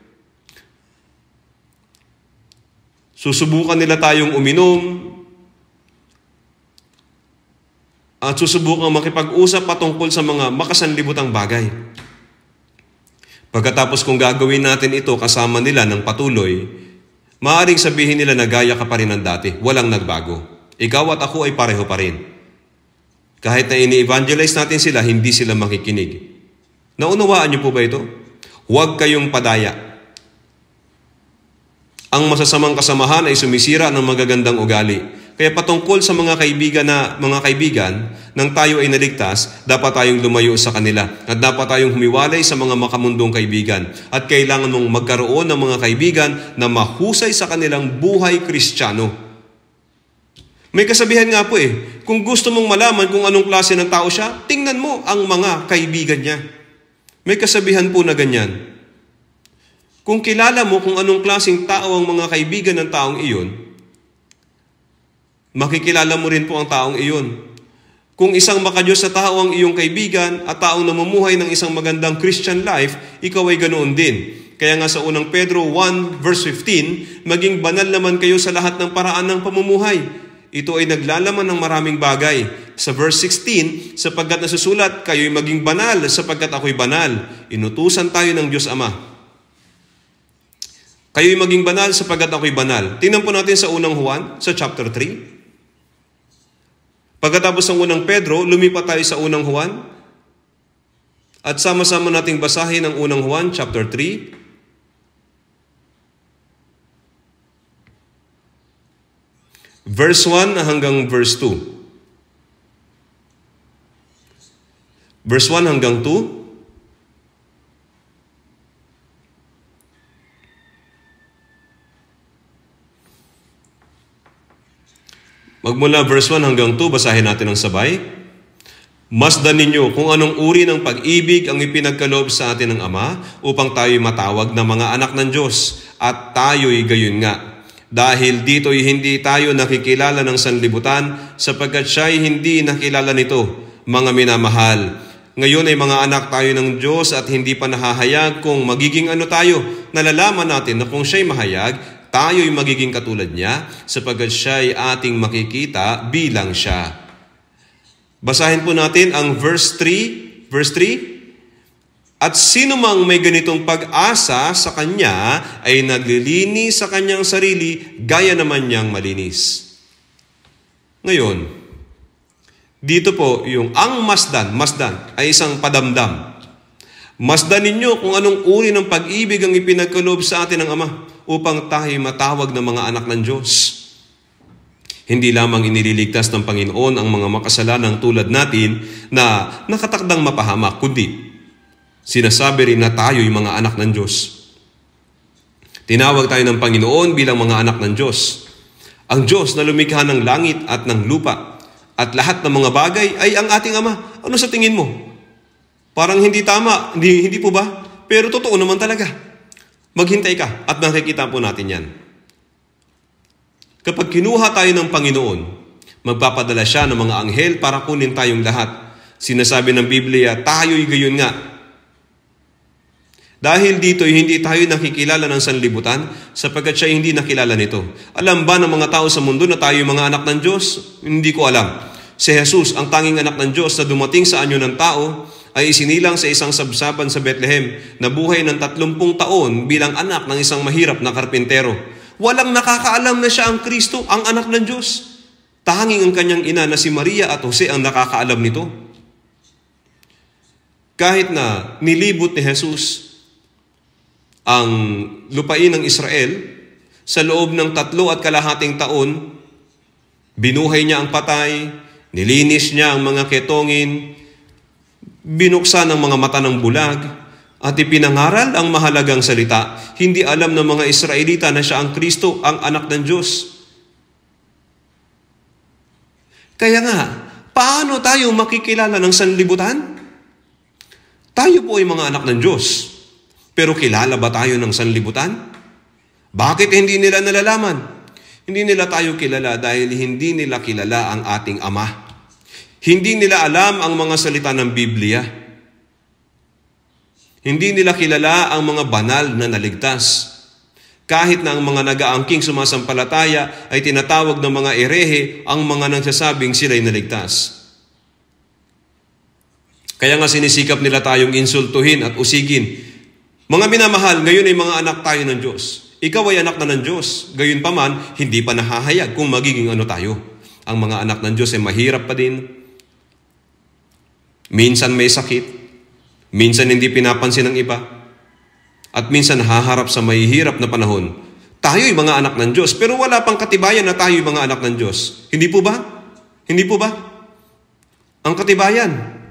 Susubukan nila tayong uminom, at susubukan makipag-usap patungkol sa mga makasanlibutang bagay. Pagkatapos kung gagawin natin ito kasama nila ng patuloy, maaaring sabihin nila na gaya ka pa rin ng dati, walang nagbago. Ikaw at ako ay pareho pa rin. Kahit na ini-evangelize natin sila, hindi sila makikinig. Naunawaan niyo po ba ito? Huwag kayong padaya. Ang masasamang kasamahan ay sumisira ng magagandang ugali. Kaya patungkol sa mga kaibigan na mga kaibigan, nang tayo ay naligtas, dapat tayong lumayo sa kanila at dapat tayong humiwalay sa mga makamundong kaibigan. At kailangan mong magkaroon ng mga kaibigan na mahusay sa kanilang buhay Kristiyano. May kasabihan nga po eh, kung gusto mong malaman kung anong klase ng tao siya, tingnan mo ang mga kaibigan niya. May kasabihan po na ganyan. Kung kilala mo kung anong klaseng tao ang mga kaibigan ng taong iyon, makikilala mo rin po ang taong iyon. Kung isang makadiyos sa tao ang iyong kaibigan at taong namumuhay ng isang magandang Christian life, ikaw ay ganoon din. Kaya nga sa unang Pedro one verse fifteen, maging banal naman kayo sa lahat ng paraan ng pamumuhay. Ito ay naglalaman ng maraming bagay. Sa verse sixteen, sapagkat nasusulat, kayo'y maging banal sapagkat ako'y banal. Inutusan tayo ng Diyos Ama. Kayo'y maging banal sapagkat ako'y banal. Tingnan po natin sa unang Juan, sa chapter three. Pagkatapos ng unang Pedro, lumipat tayo sa unang Juan. At sama-sama nating basahin ang unang Juan, chapter three. Verse one hanggang verse two. Verse one hanggang two. Magmula verse one hanggang two, basahin natin ang sabay. Masdan ninyo kung anong uri ng pag-ibig ang ipinagkaloob sa atin ng Ama upang tayo'y matawag na mga anak ng Diyos, at tayo'y gayon nga. Dahil dito'y hindi tayo nakikilala ng sanlibutan sapagkat siya'y hindi nakilala nito, mga minamahal. Ngayon ay mga anak tayo ng Diyos at hindi pa nahahayag kung magiging ano tayo. Nalalaman natin na kung siya'y mahayag, tayo'y magiging katulad niya sapagkat siya'y ating makikita bilang siya. Basahin po natin ang verse three. Verse three. At sino mang may ganitong pag-asa sa kanya ay naglilinis sa kanyang sarili gaya naman niyang malinis. Ngayon, dito po yung ang masdan, masdan ay isang padamdam. Masdan ninyo kung anong uri ng pag-ibig ang ipinagkaloob sa atin ng Ama upang tayo matawag ng mga anak ng Diyos. Hindi lamang inililigtas ng Panginoon ang mga makasalanang tulad natin na nakatakdang mapahamak, kundi sinasabi rin na tayo'y mga anak ng Diyos. Tinawag tayo ng Panginoon bilang mga anak ng Diyos. Ang Diyos na lumikha ng langit at ng lupa at lahat ng mga bagay ay ang ating Ama. Ano sa tingin mo? Parang hindi tama, hindi, hindi po ba? Pero totoo naman talaga. Maghintay ka at nakikita po natin yan. Kapag kinuha tayo ng Panginoon, magpapadala siya ng mga anghel para kunin tayong lahat. Sinasabi ng Biblia, tayo'y gayon nga. Dahil dito'y hindi tayo nakikilala ng sanlibutan sapagkat siya hindi nakilala nito. Alam ba ng mga tao sa mundo na tayo'y mga anak ng Diyos? Hindi ko alam. Si Jesus, ang tanging anak ng Diyos na dumating sa anyo ng tao, ay isinilang sa isang sabsaban sa Bethlehem na buhay ng tatlumpung taon bilang anak ng isang mahirap na karpintero. Walang nakakaalam na siya ang Kristo, ang anak ng Diyos. Tanging ang kanyang ina na si Maria at Jose ang nakakaalam nito. Kahit na nilibot ni Jesus ang lupain ng Israel, sa loob ng tatlo at kalahating taon, binuhay niya ang patay, nilinis niya ang mga ketongin, binuksan ang mga mata ng bulag, at ipinangaral ang mahalagang salita. Hindi alam ng mga Israelita na siya ang Kristo, ang anak ng Diyos. Kaya nga, paano tayo makikilala ng sanlibutan? Tayo po ay mga anak ng Diyos. Pero kilala ba tayo ng sanlibutan? Bakit hindi nila nalalaman? Hindi nila tayo kilala dahil hindi nila kilala ang ating Ama. Hindi nila alam ang mga salita ng Biblia. Hindi nila kilala ang mga banal na naligtas. Kahit na ang mga nag-aangking sumasampalataya ay tinatawag ng mga erehe ang mga nagsasabing sila'y naligtas. Kaya nga sinisikap nila tayong insultuhin at usigin. Mga minamahal, ngayon ay mga anak tayo ng Diyos. Ikaw ay anak na ng Diyos. Gayon pa man, hindi pa nahahayag kung magiging ano tayo. Ang mga anak ng Diyos ay mahirap pa din. Minsan may sakit, minsan hindi pinapansin ng iba, at minsan haharap sa mahihirap na panahon. Tayo'y mga anak ng Diyos, pero wala pang katibayan na tayo'y mga anak ng Diyos. Hindi po ba? Hindi po ba? Ang katibayan.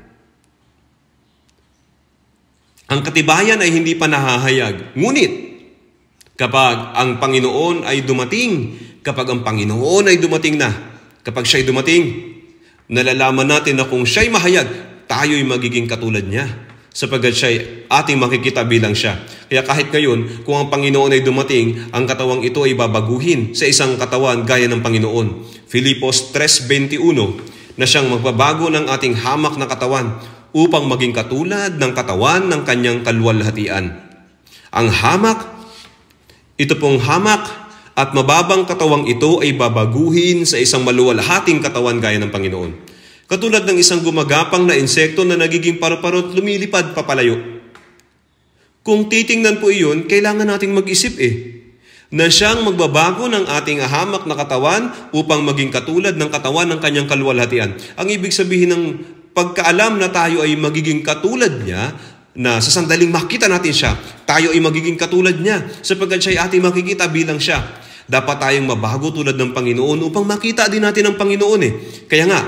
Ang katibayan ay hindi pa nahahayag. Ngunit, kapag ang Panginoon ay dumating, kapag ang Panginoon ay dumating na, kapag siya'y dumating, nalalaman natin na kung siya'y mahayag, tayo'y magiging katulad niya. sapagkat siya ating makikita bilang siya. Kaya kahit ngayon, kung ang Panginoon ay dumating, ang katawang ito ay babaguhin sa isang katawan gaya ng Panginoon. Filipos three twenty-one, na siyang magbabago ng ating hamak na katawan upang maging katulad ng katawan ng kanyang kaluwalhatian. Ang hamak, ito pong hamak at mababang katawang ito ay babaguhin sa isang maluwalhating katawan gaya ng Panginoon. Katulad ng isang gumagapang na insekto na nagiging paru-parot lumilipad papalayo. Kung titingnan po iyon, kailangan nating mag-isip eh, na siyang magbabago ng ating hamak na katawan upang maging katulad ng katawan ng kanyang kaluwalhatian. Ang ibig sabihin ng pagkaalam na tayo ay magiging katulad niya, na sa sandaling makita natin siya, tayo ay magiging katulad niya, sapagkat siya ay ating makikita bilang siya. Dapat tayong mabago tulad ng Panginoon upang makita din natin ang Panginoon eh. Kaya nga,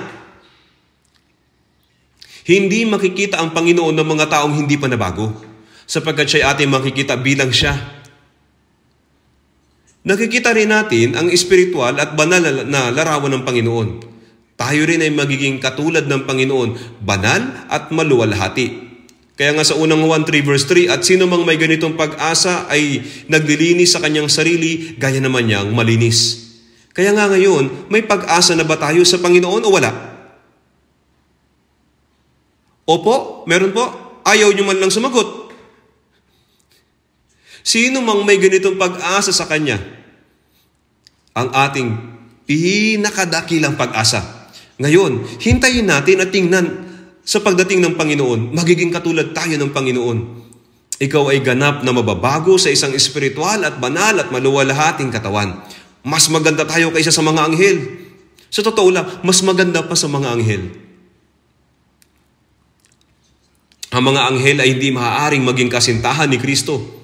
hindi makikita ang Panginoon ng mga taong hindi pa nabago, sapagkat siya ay ating makikita bilang siya. Nakikita rin natin ang espiritual at banal na larawan ng Panginoon. Tayo rin ay magiging katulad ng Panginoon, banal at maluwalhati. Kaya nga sa unang Juan three verse three, at sino mang may ganitong pag-asa ay naglilinis sa kanyang sarili, gaya naman niyang malinis. Kaya nga ngayon, may pag-asa na ba tayo sa Panginoon o wala? Opo, meron po. Ayaw niyo man lang sumagot. Sino mang may ganitong pag-asa sa Kanya? Ang ating pinakadakilang pag-asa. Ngayon, hintayin natin at tingnan sa pagdating ng Panginoon. Magiging katulad tayo ng Panginoon. Ikaw ay ganap na mababago sa isang espiritual at banal at maluwalhating katawan. Mas maganda tayo kaysa sa mga anghel. Sa totoo lang, mas maganda pa sa mga anghel. Ang mga anghel ay hindi maaaring maging kasintahan ni Kristo.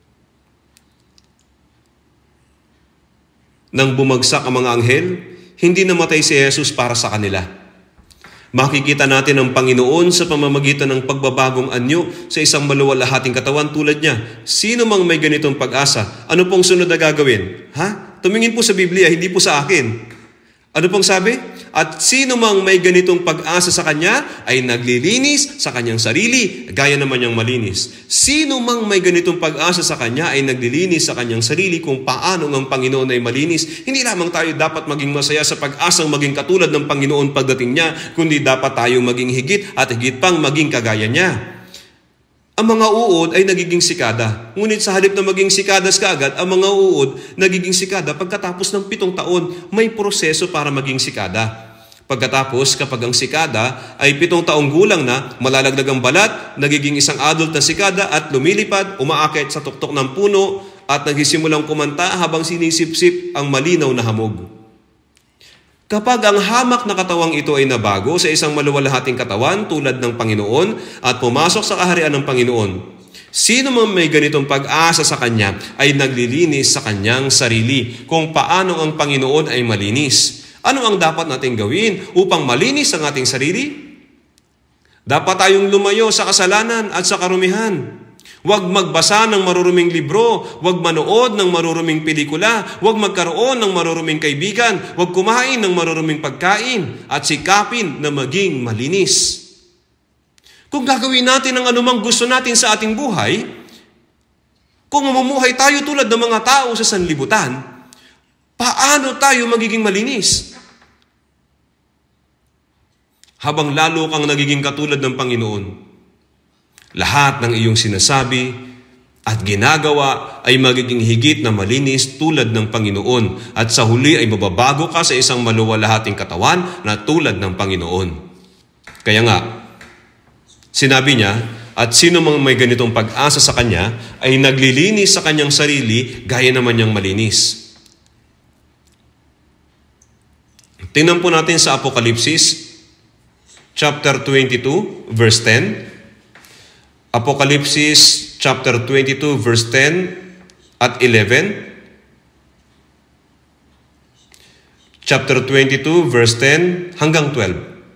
Nang bumagsak ang mga anghel, hindi namatay si Jesus para sa kanila. Makikita natin ang Panginoon sa pamamagitan ng pagbabagong anyo sa isang maluwalhating katawan tulad niya. Sino mang may ganitong pag-asa, ano pong sunod na gagawin? Ha? Tumingin po sa Biblia, hindi po sa akin. Ano pong sabi? At sino mang may ganitong pag-asa sa Kanya ay naglilinis sa kanyang sarili, gaya naman niyang malinis. Sino mang may ganitong pag-asa sa Kanya ay naglilinis sa kanyang sarili kung paano ang Panginoon ay malinis. Hindi lamang tayo dapat maging masaya sa pag-asang maging katulad ng Panginoon pagdating niya, kundi dapat tayong maging higit at higit pang maging kagaya niya. Ang mga uod ay nagiging sikada. Ngunit sa halip na maging sikadas kaagad, ang mga uod nagiging sikada pagkatapos ng pitong taon. May proseso para maging sikada. Pagkatapos, kapag ang sikada ay pitong taong gulang na, malalaglag ang balat, nagiging isang adult na sikada at lumilipad, umaakit sa tuktok ng puno at nagsisimulang kumanta habang sinisipsip ang malinaw na hamog. Kapag ang hamak na katawang ito ay nabago sa isang maluwalhating katawan tulad ng Panginoon at pumasok sa kaharian ng Panginoon, sino man may ganitong pag-asa sa Kanya ay naglilinis sa kanyang sarili kung paano ang Panginoon ay malinis. Ano ang dapat nating gawin upang malinis ang ating sarili? Dapat tayong lumayo sa kasalanan at sa karumihan. Huwag magbasa ng maruruming libro, huwag manood ng maruruming pelikula, huwag magkaroon ng maruruming kaibigan, huwag kumain ng maruruming pagkain, at sikapin na maging malinis. Kung gagawin natin ang anumang gusto natin sa ating buhay, kung mamumuhay tayo tulad ng mga tao sa sanlibutan, paano tayo magiging malinis? Habang lalo kang nagiging katulad ng Panginoon, lahat ng iyong sinasabi at ginagawa ay magiging higit na malinis tulad ng Panginoon at sa huli ay mababago ka sa isang maluwalhating katawan na tulad ng Panginoon. Kaya nga, sinabi niya, at sino mang may ganitong pag-asa sa Kanya ay naglilinis sa kanyang sarili gaya naman niyang malinis. Tingnan po natin sa Apokalipsis chapter twenty-two verse ten. Apokalipsis chapter twenty-two verse ten at eleven. Chapter twenty-two verse ten hanggang twelve.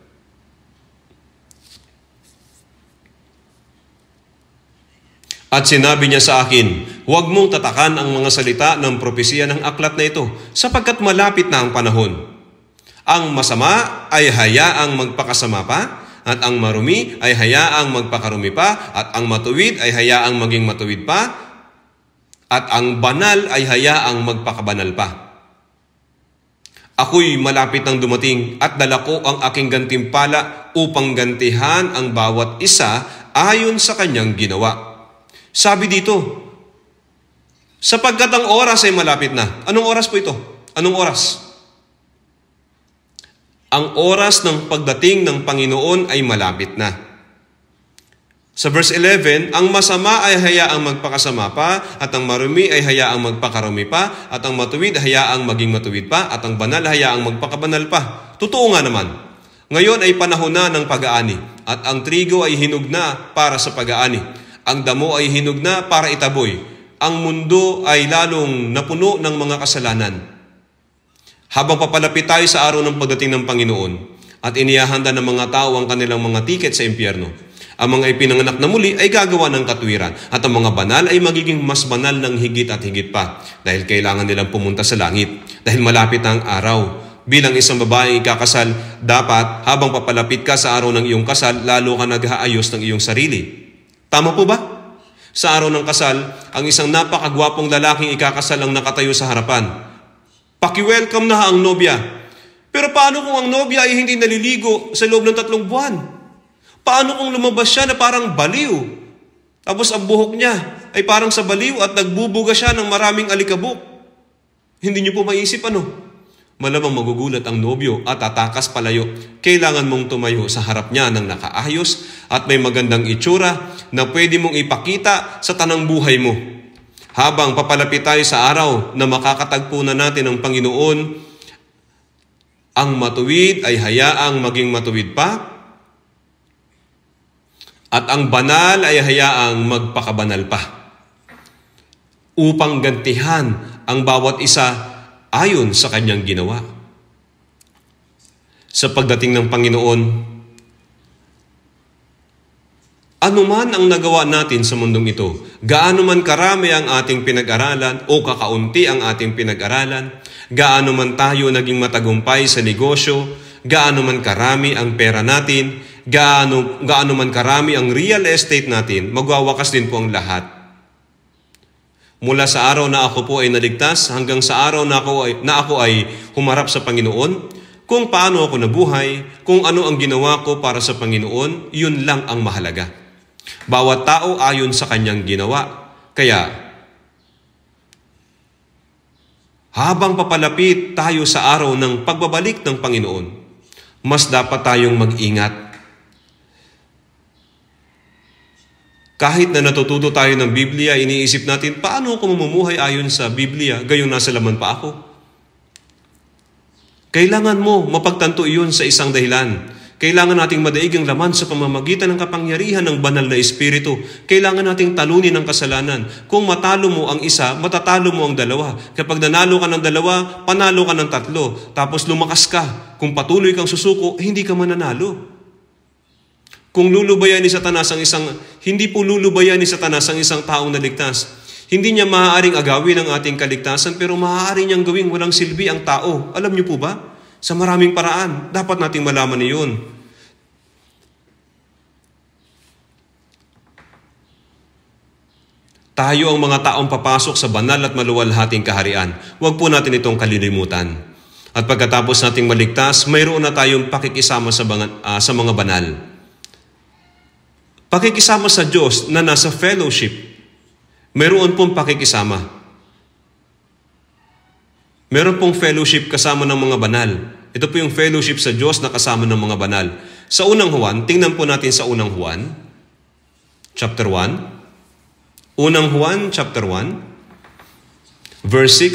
At sinabi niya sa akin, huwag mong tatakan ang mga salita ng propesiya ng aklat na ito, sapagkat malapit na ang panahon. Ang masama ay hayaang magpakasama pa, at ang marumi ay hayaang magpakarumi pa, at ang matuwid ay hayaang maging matuwid pa, at ang banal ay hayaang magpakabanal pa. Ako'y malapit nang dumating at dala ko ang aking gantimpala upang gantihan ang bawat isa ayon sa kanyang ginawa. Sabi dito, sapagkat ang oras ay malapit na. Anong oras po ito? Anong oras? Ang oras ng pagdating ng Panginoon ay malapit na. Sa verse eleven, ang masama ay hayaang magpakasama pa, at ang marumi ay hayaang magpakarumi pa, at ang matuwid hayaang maging matuwid pa, at ang banal hayaang magpakabanal pa. Totoo nga naman. Ngayon ay panahon na ng pag-aani, at ang trigo ay hinog na para sa pag-aani. Ang damo ay hinog na para itaboy. Ang mundo ay lalong napuno ng mga kasalanan. Habang papalapit tayo sa araw ng pagdating ng Panginoon, at inihahanda ng mga tao ang kanilang mga tiket sa impyerno, ang mga ipinanganak na muli ay gagawa ng katwiran, at ang mga banal ay magiging mas banal ng higit at higit pa, dahil kailangan nilang pumunta sa langit. Dahil malapit ang araw. Bilang isang babaeng ikakasal, dapat habang papalapit ka sa araw ng iyong kasal, lalo ka nag-aayos ng iyong sarili. Tama po ba? Sa araw ng kasal, ang isang napakagwapong lalaking ikakasal ang nakatayo sa harapan. Paki-welcome na ang nobya. Pero paano kung ang nobya ay hindi naliligo sa loob ng tatlong buwan? Paano kung lumabas siya na parang baliw? Tapos ang buhok niya ay parang sa baliw at nagbubuga siya ng maraming alikabok. Hindi niyo po maisip ano? Malamang magugulat ang nobyo at tatakas palayo. Kailangan mong tumayo sa harap niya ng nakaayos at may magandang itsura na pwede mong ipakita sa tanang buhay mo. Habang papalapit tayo sa araw na makakatagpo na natin ang Panginoon, ang matuwid ay hayaang maging matuwid pa, at ang banal ay hayaang magpakabanal pa, upang gantihan ang bawat isa ayon sa kanyang ginawa. Sa pagdating ng Panginoon, anuman ang nagawa natin sa mundong ito, gaano man karami ang ating pinag-aralan o kakaunti ang ating pinag-aralan, gaano man tayo naging matagumpay sa negosyo, gaano man karami ang pera natin, gaano, gaano man karami ang real estate natin, magwawakas din po ang lahat. Mula sa araw na ako po ay naligtas hanggang sa araw na ako ay, na ako ay humarap sa Panginoon, kung paano ako nabuhay, kung ano ang ginawa ko para sa Panginoon, yun lang ang mahalaga. Bawat tao ayon sa kanyang ginawa. Kaya, habang papalapit tayo sa araw ng pagbabalik ng Panginoon, mas dapat tayong mag-ingat. Kahit na natututo tayo ng Biblia, iniisip natin, paano ako mamumuhay ayon sa Biblia, gayong nasa laman pa ako? Kailangan mo mapagtanto iyon sa isang dahilan. Kailangan nating madaig ang laman sa pamamagitan ng kapangyarihan ng banal na Espiritu. Kailangan nating talunin ang kasalanan. Kung matalo mo ang isa, matatalo mo ang dalawa. Kapag nanalo ka ng dalawa, panalo ka ng tatlo. Tapos lumakas ka. Kung patuloy kang susuko, hindi ka mananalo. Kung lulubayan ni Satanas ang isang, hindi po lulubayan ni Satanas ang isang taong naligtas. Hindi niya maaaring agawin ang ating kaligtasan, pero maaari niyang gawing walang silbi ang tao. Alam niyo po ba? Sa maraming paraan, dapat nating malaman iyon. Tayo ang mga taong papasok sa banal at maluwalhating kaharian. Huwag po natin itong kalilimutan. At pagkatapos nating maligtas, mayroon na tayong pakikisama sa mga, uh, sa mga banal. Pakikisama sa Diyos na nasa fellowship. Mayroon pong pakikisama. Meron pong fellowship kasama ng mga banal. Ito po yung fellowship sa Diyos na kasama ng mga banal. Sa unang Juan, tingnan po natin sa unang Juan, chapter one. Unang Juan, chapter one, verse six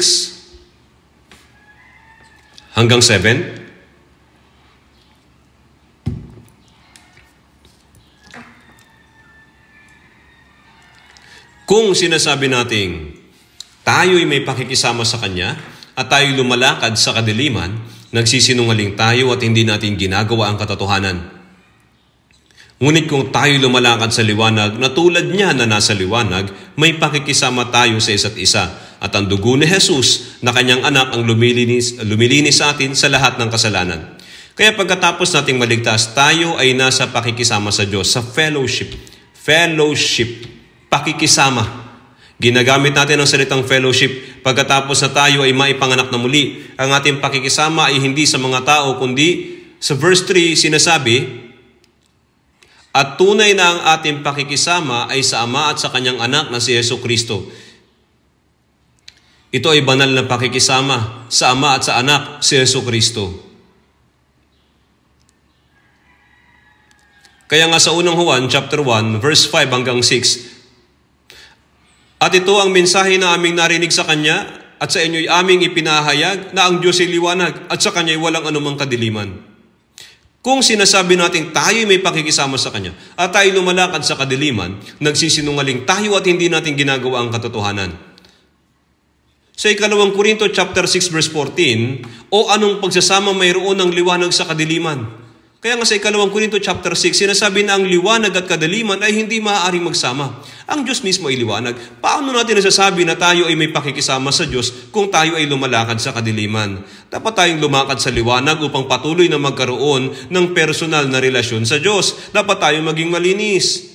hanggang seven. Kung sinasabi nating tayo'y may pakikisama sa Kanya at tayo'y lumalakad sa kadiliman, nagsisinungaling tayo at hindi natin ginagawa ang katotohanan. Ngunit kung tayo'y lumalakad sa liwanag na tulad niya na nasa liwanag, may pakikisama tayo sa isa't isa. At ang dugo ni Jesus na Kanyang anak ang lumilinis, lumilinis sa atin sa lahat ng kasalanan. Kaya pagkatapos nating maligtas, tayo ay nasa pakikisama sa Diyos, sa fellowship. Fellowship. Pakikisama. Ginagamit natin ang salitang fellowship pagkatapos na tayo ay maipanganak na muli. Ang ating pakikisama ay hindi sa mga tao, kundi sa verse three sinasabi, at tunay na ang ating pakikisama ay sa Ama at sa Kanyang Anak na si Jesucristo. Ito ay banal na pakikisama sa Ama at sa Anak, si Jesucristo. Kaya nga sa unang Juan, chapter one, verse five hanggang six, at ito ang mensahe na aming narinig sa Kanya at sa inyo'y aming ipinahayag na ang Diyos ay liwanag at sa Kanya'y walang anumang kadiliman. Kung sinasabi natin tayo may pakikisama sa Kanya at tayo lumalakad sa kadiliman, nagsisinungaling tayo at hindi natin ginagawa ang katotohanan. Sa ikalawang Korinto chapter six verse fourteen, o anong pagsasama mayroon ng liwanag sa kadiliman? Kaya nga sa ikalawang Korinto chapter six, sinasabi na ang liwanag at kadiliman ay hindi maaaring magsama. Ang Diyos mismo ay liwanag. Paano natin nasasabi na tayo ay may pakikisama sa Diyos kung tayo ay lumalakad sa kadiliman? Dapat tayong lumakad sa liwanag upang patuloy na magkaroon ng personal na relasyon sa Diyos. Dapat tayong maging malinis.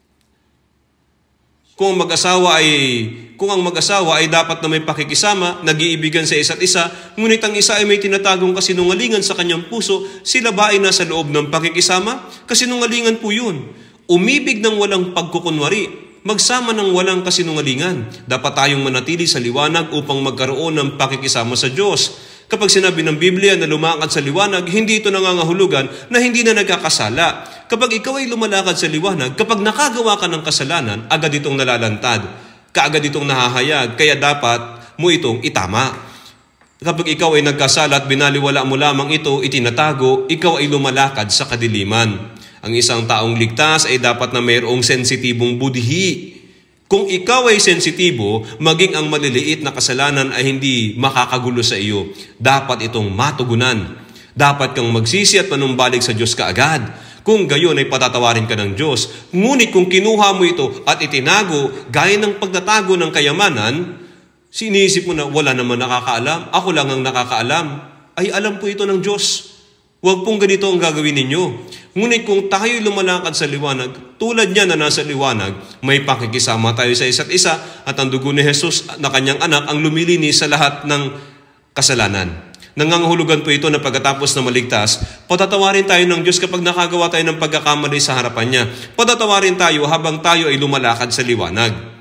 Kung mag-asawa ay kung ang mag-asawa ay dapat na may pakikisama, nag-iibigan sa isa't isa, ngunit ang isa ay may tinatagong kasinungalingan sa kanyang puso, sila ba ay nasa loob ng pakikisama? Kasinungalingan po yun. Umibig ng walang pagkukunwari, magsama ng walang kasinungalingan. Dapat tayong manatili sa liwanag upang magkaroon ng pakikisama sa Diyos. Kapag sinabi ng Biblia na lumakad sa liwanag, hindi ito nangangahulugan na hindi na nagkakasala. Kapag ikaw ay lumalakad sa liwanag, kapag nakagawa ka ng kasalanan, agad itong nalalantad. Kaagad itong nahahayag, kaya dapat mo itong itama. Kapag ikaw ay nagkasala at binaliwala mo lamang ito, itinatago, ikaw ay lumalakad sa kadiliman. Ang isang taong ligtas ay dapat na mayroong sensitibong budhi. Kung ikaw ay sensitibo, maging ang maliliit na kasalanan ay hindi makakagulo sa iyo. Dapat itong matugunan. Dapat kang magsisi at manumbalik sa Diyos kaagad. Kung gayon ay patatawarin ka ng Diyos. Ngunit kung kinuha mo ito at itinago, gaya ng pagtatago ng kayamanan, sinisip mo na wala naman nakakaalam, ako lang ang nakakaalam, ay alam po ito ng Diyos. Huwag pong ganito ang gagawin ninyo. Ngunit kung tayo'y lumalakad sa liwanag, tulad niya na nasa liwanag, may pakikisama tayo sa isa't isa at ang dugo ni Jesus na kanyang anak ang lumilinis sa lahat ng kasalanan. Nangangahulugan po ito na pagkatapos na maligtas, patatawarin tayo ng Diyos kapag nakagawa tayo ng pagkakamali sa harapan niya. Patatawarin tayo habang tayo ay lumalakad sa liwanag.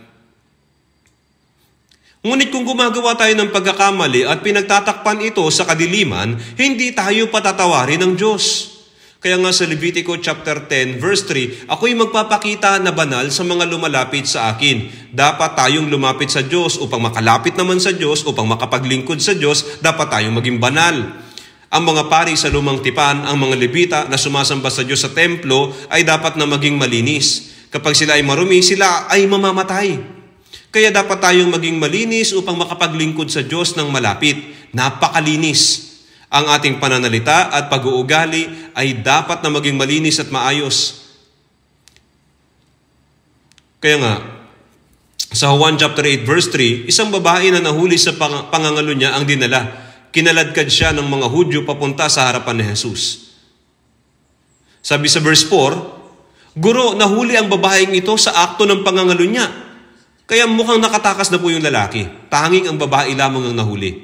Ngunit kung gumagawa tayo ng pagkakamali at pinagtatakpan ito sa kadiliman, hindi tayo patatawarin ng Diyos. Kaya nga sa Levitico chapter ten verse three, ako'y magpapakita na banal sa mga lumalapit sa akin. Dapat tayong lumapit sa Diyos upang makalapit naman sa Diyos, upang makapaglingkod sa Diyos, dapat tayong maging banal. Ang mga pari sa lumang tipan, ang mga Levita na sumasamba sa Diyos sa templo ay dapat na maging malinis. Kapag sila ay marumi, sila ay mamamatay. Kaya dapat tayong maging malinis upang makapaglingkod sa Diyos ng malapit. Napakalinis. Ang ating pananalita at pag-uugali ay dapat na maging malinis at maayos. Kaya nga, sa Juan chapter eight verse three, isang babae na nahuli sa pang- pangangalo niya ang dinala. Kinaladkad siya ng mga Hudyo papunta sa harapan ni Jesus. Sabi sa verse four, Guro, nahuli ang babaeng ito sa akto ng pangangalo niya. Kaya mukhang nakatakas na po yung lalaki. Tanging ang babae lamang ang nahuli.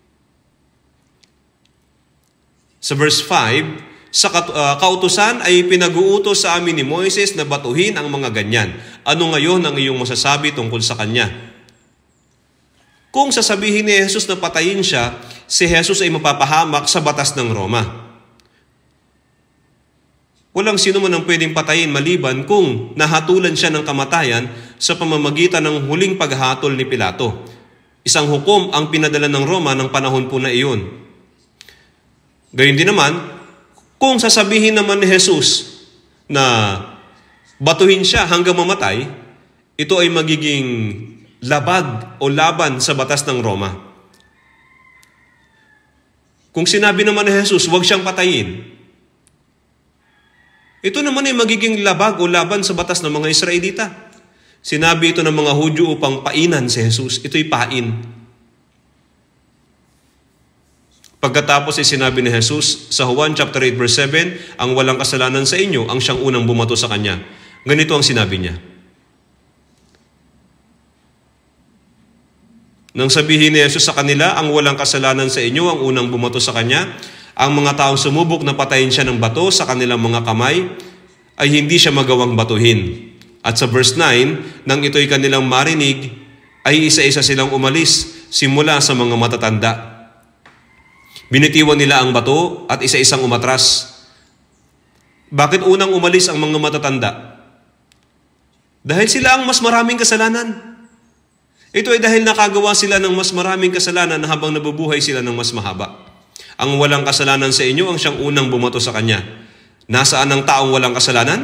Sa verse five, sa uh, kautusan ay pinag-uutos sa amin ni Moises na batuhin ang mga ganyan. Ano ngayon ang iyong masasabi tungkol sa kanya? Kung sasabihin ni Jesus na patayin siya, si Jesus ay mapapahamak sa batas ng Roma. Walang sino man ang pwedeng patayin maliban kung nahatulan siya ng kamatayan sa pamamagitan ng huling paghatol ni Pilato. Isang hukom ang pinadala ng Roma ng panahon po na iyon. Gayun din naman, kung sasabihin naman ni Jesus na batuhin siya hanggang mamatay, ito ay magiging labag o laban sa batas ng Roma. Kung sinabi naman ni Jesus, huwag siyang patayin, ito naman ay magiging labag o laban sa batas ng mga Israelita. Sinabi ito ng mga Hudyo upang painan si Jesus. Ito'y pain. Pagkatapos ay sinabi ni Jesus sa Juan chapter eight verse seven, ang walang kasalanan sa inyo ang siyang unang bumato sa kanya. Ganito ang sinabi niya. Nang sabihin ni Jesus sa kanila, ang walang kasalanan sa inyo ang unang bumato sa kanya, ang mga taong sumubok na patayin siya ng bato sa kanilang mga kamay, ay hindi siya magawang batuhin. At sa verse nine, nang ito'y kanilang marinig, ay isa-isa silang umalis, simula sa mga matatanda. Binitiwan nila ang bato at isa-isang umatras. Bakit unang umalis ang mga matatanda? Dahil sila ang mas maraming kasalanan. Ito ay dahil nakagawa sila ng mas maraming kasalanan na habang nabubuhay sila ng mas mahaba. Ang walang kasalanan sa inyo ang siyang unang bumato sa kanya. Nasaan ang taong walang kasalanan?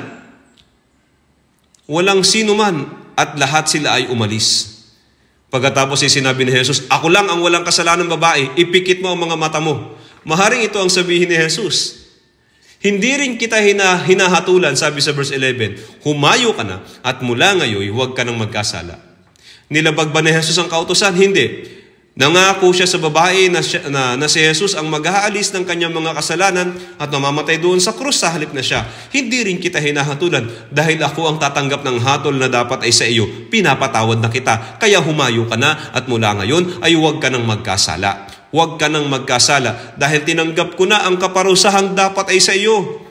Walang sino man at lahat sila ay umalis. Pagkatapos ay sinabi ni Jesus, ako lang ang walang kasalanan babae, ipikit mo ang mga mata mo. Maharing ito ang sabihin ni Jesus. Hindi rin kita hina, hinahatulan, sabi sa verse eleven, humayo ka na at mula ngayon huwag ka nang magkasala. Nilabag ba ni Jesus ang kautusan? Hindi. Nangako siya sa babae na, siya, na, na si Jesus ang mag-aalis ng kanyang mga kasalanan at mamamatay doon sa krus sa halip na siya. Hindi rin kita hinahatulan dahil ako ang tatanggap ng hatol na dapat ay sa iyo. Pinapatawad na kita. Kaya humayo ka na at mula ngayon ay huwag ka nang magkasala. Huwag ka nang magkasala dahil tinanggap ko na ang kaparusahang dapat ay sa iyo.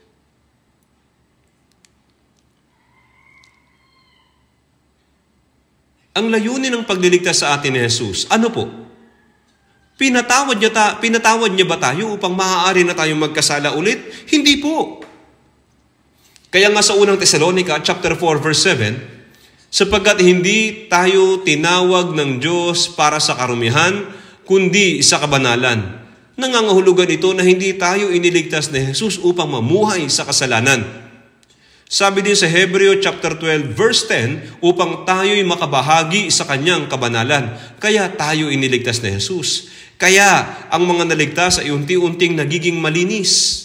Ang layunin ng pagliligtas sa atin ni Jesus, ano po? Pinatawad niya, ta, pinatawad niya ba tayo upang maaari na tayong magkasala ulit? Hindi po. Kaya nga sa unang Tesalonica, chapter four, verse seven, sapagkat hindi tayo tinawag ng Diyos para sa karumihan, kundi sa kabanalan. Nangangahulugan ito na hindi tayo iniligtas ni Jesus upang mamuhay sa kasalanan. Sabi din sa Hebreo chapter twelve verse ten, upang tayo'y makabahagi sa kanyang kabanalan. Kaya tayo iniligtas ni Jesus. Kaya ang mga naligtas ay unti-unting nagiging malinis.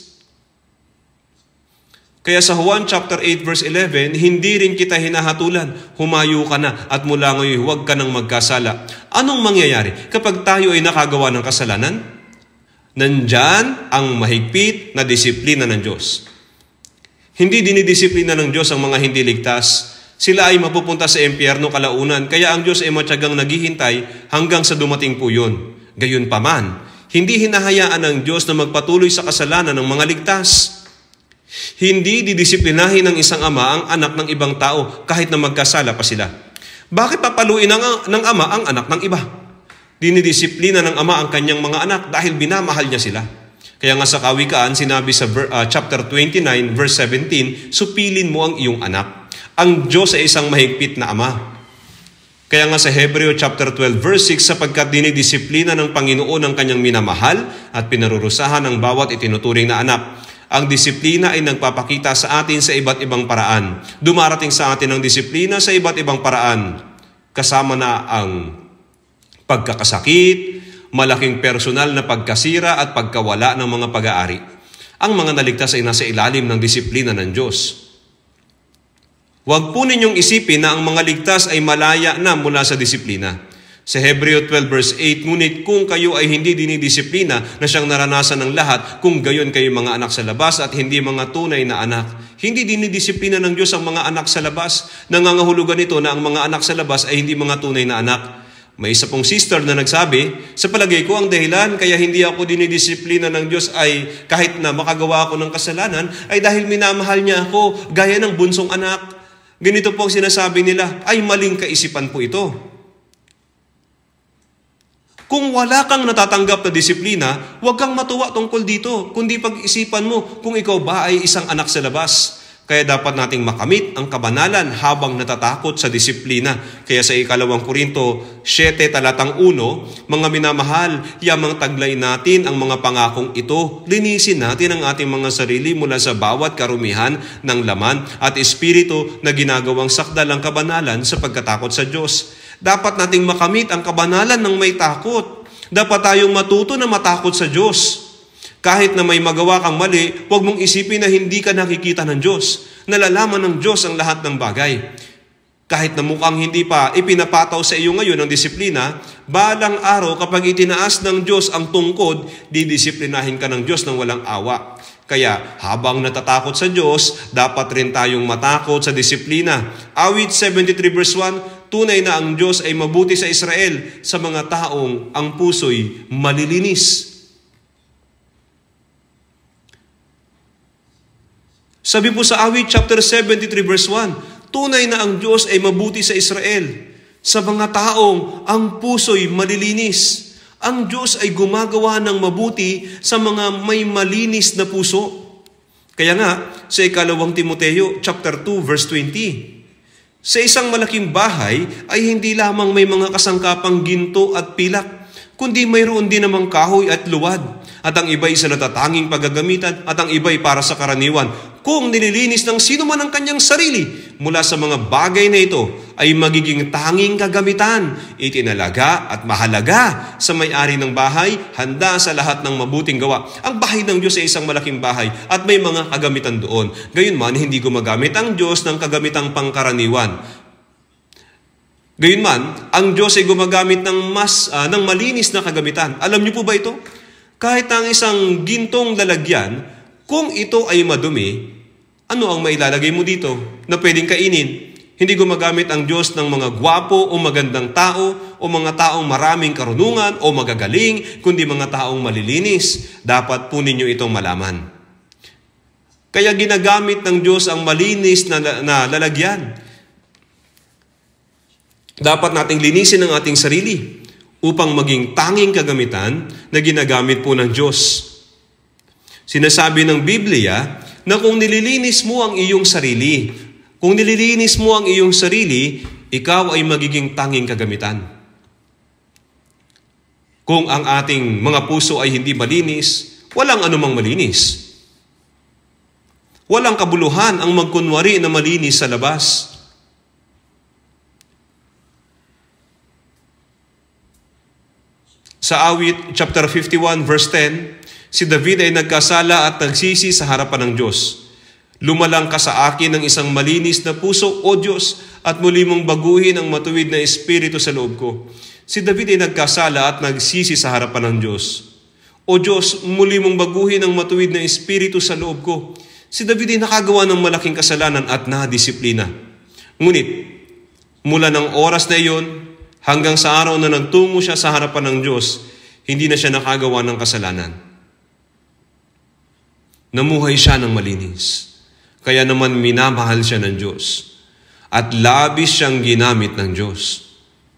Kaya sa Juan chapter eight verse eleven, hindi rin kita hinahatulan. Humayo ka na at mula ngayon huwag ka nang magkasala. Anong mangyayari kapag tayo ay nakagawa ng kasalanan? Nandyan ang mahigpit na disiplina ng Diyos. Hindi dinidisiplina ng Diyos ang mga hindi ligtas. Sila ay mapupunta sa impyerno kalaunan, kaya ang Diyos ay matyagang naghihintay hanggang sa dumating po yun. Gayunpaman, hindi hinahayaan ng Diyos na magpatuloy sa kasalanan ng mga ligtas. Hindi didisiplinahin ng isang ama ang anak ng ibang tao kahit na magkasala pa sila. Bakit papaluin ng, ng ama ang anak ng iba? Dinidisiplina ng ama ang kanyang mga anak dahil binamahal niya sila. Kaya nga sa Kawikaan, sinabi sa uh, chapter twenty-nine, verse seventeen, supilin mo ang iyong anak. Ang Diyos ay isang mahigpit na ama. Kaya nga sa Hebreo chapter twelve, verse six, sapagkat dinidisiplina ng Panginoon ang kanyang minamahal at pinarurusahan ang bawat itinuturing na anak. Ang disiplina ay nagpapakita sa atin sa iba't ibang paraan. Dumarating sa atin ang disiplina sa iba't ibang paraan. Kasama na ang pagkakasakit, malaking personal na pagkasira at pagkawala ng mga pag-aari. Ang mga naligtas ay nasa ilalim ng disiplina ng Diyos. Huwag po ninyong isipin na ang mga ligtas ay malaya na mula sa disiplina. Sa Hebreo twelve verse eight, ngunit kung kayo ay hindi dinidisiplina na siyang naranasan ng lahat, kung gayon kayo mga anak sa labas at hindi mga tunay na anak. Hindi dinidisiplina ng Diyos ang mga anak sa labas. Nangangahulugan ito na ang mga anak sa labas ay hindi mga tunay na anak. May isa pong sister na nagsabi, sa palagay ko ang dahilan kaya hindi ako dinidisiplina ng Diyos ay kahit na makagawa ako ng kasalanan ay dahil minamahal niya ako gaya ng bunsong anak. Ganito po ang sinasabi nila, ay maling kaisipan po ito. Kung wala kang natatanggap na disiplina, huwag kang matuwa tungkol dito, kundi pag-isipan mo kung ikaw ba ay isang anak sa labas. Kaya dapat nating makamit ang kabanalan habang natatakot sa disiplina. Kaya sa ikalawang Korinto seven talatang one, mga minamahal, yamang taglay natin ang mga pangakong ito. Linisin natin ang ating mga sarili mula sa bawat karumihan ng laman at espiritu na ginagawang sakdal ang kabanalan sa pagkatakot sa Diyos. Dapat nating makamit ang kabanalan ng may takot. Dapat tayong matuto na matakot sa Diyos. Kahit na may magawa kang mali, huwag mong isipin na hindi ka nakikita ng Diyos. Nalalaman ng Diyos ang lahat ng bagay. Kahit na mukhang hindi pa ipinapataw sa iyo ngayon ang disiplina, balang araw kapag itinaas ng Diyos ang tungkod, didisiplinahin ka ng Diyos ng walang awa. Kaya habang natatakot sa Diyos, dapat rin tayong matakot sa disiplina. Awit seventy-three verse one, tunay na ang Diyos ay mabuti sa Israel, sa mga taong ang puso'y malilinis. Sabi po sa Awit chapter seventy-three verse one, tunay na ang Diyos ay mabuti sa Israel, sa mga taong ang puso'y malilinis. Ang Diyos ay gumagawa ng mabuti sa mga may malinis na puso. Kaya nga, sa ikalawang Timoteo chapter two verse twenty, sa isang malaking bahay ay hindi lamang may mga kasangkapang ginto at pilak, kundi mayroon din namang kahoy at luwad, at ang iba'y sa natatanging paggagamitan, at ang iba'y para sa karaniwan. Kung nililinis ng sino man ang kanyang sarili mula sa mga bagay na ito, ay magiging tanging kagamitan, itinalaga at mahalaga sa may-ari ng bahay, handa sa lahat ng mabuting gawa. Ang bahay ng Diyos ay isang malaking bahay at may mga kagamitan doon. Gayunman, hindi gumagamit ang Diyos ng kagamitang pangkaraniwan. Gayunman, ang Diyos ay gumagamit ng mas uh, ng malinis na kagamitan. Alam niyo po ba ito? Kahit ang isang gintong lalagyan, kung ito ay madumi, ano ang mailalagay mo dito na pwedeng kainin? Hindi gumagamit ang Diyos ng mga gwapo o magandang tao o mga taong maraming karunungan o magagaling, kundi mga taong malilinis. Dapat po ninyo itong malaman. Kaya ginagamit ng Diyos ang malinis na, na lalagyan. Dapat nating linisin ang ating sarili upang maging tanging kagamitan na ginagamit po ng Diyos. Sinasabi ng Biblia na kung nililinis mo ang iyong sarili, kung nililinis mo ang iyong sarili, ikaw ay magiging tanging kagamitan. Kung ang ating mga puso ay hindi malinis, walang anumang malinis. Walang kabuluhan ang magkunwari na malinis sa labas. Sa Awit chapter fifty-one verse ten, si David ay nagkasala at nagsisi sa harapan ng Diyos. Lumalang ka sa akin ng isang malinis na puso, O Diyos, at muli mong baguhin ang matuwid na espiritu sa loob ko. Si David ay nagkasala at nagsisi sa harapan ng Diyos. O Diyos, muli mong baguhin ang matuwid na espiritu sa loob ko. Si David ay nakagawa ng malaking kasalanan at nadisiplina. Ngunit, mula ng oras na iyon, hanggang sa araw na nagtungo siya sa harapan ng Diyos, hindi na siya nakagawa ng kasalanan. Namuhay siya ng malinis. Kaya naman minamahal siya ng Diyos. At labis siyang ginamit ng Diyos.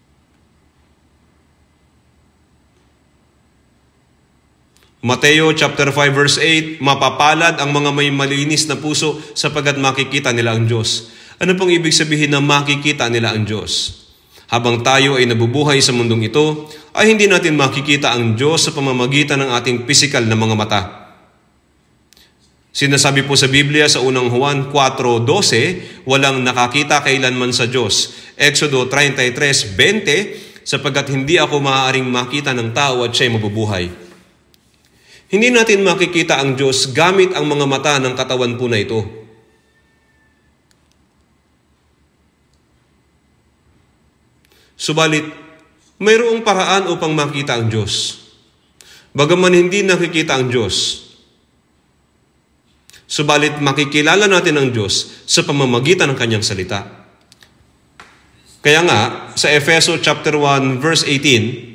Mateo chapter five verse eight, mapapalad ang mga may malinis na puso sapagkat makikita nila ang Diyos. Ano pong ibig sabihin na makikita nila ang Diyos? Habang tayo ay nabubuhay sa mundong ito, ay hindi natin makikita ang Diyos sa pamamagitan ng ating pisikal na mga mata. Sinasabi po sa Biblia sa unang Juan four twelve, walang nakakita kailanman sa Diyos. Exodo thirty-three twenty, sapagkat hindi ako maaaring makita ng tao at siya'y mabubuhay. Hindi natin makikita ang Diyos gamit ang mga mata ng katawan po na ito. Subalit, mayroong paraan upang makita ang Diyos. Bagaman hindi nakikita ang Diyos, subalit makikilala natin ang Diyos sa pamamagitan ng kanyang salita. Kaya nga, sa Efeso chapter one verse eighteen,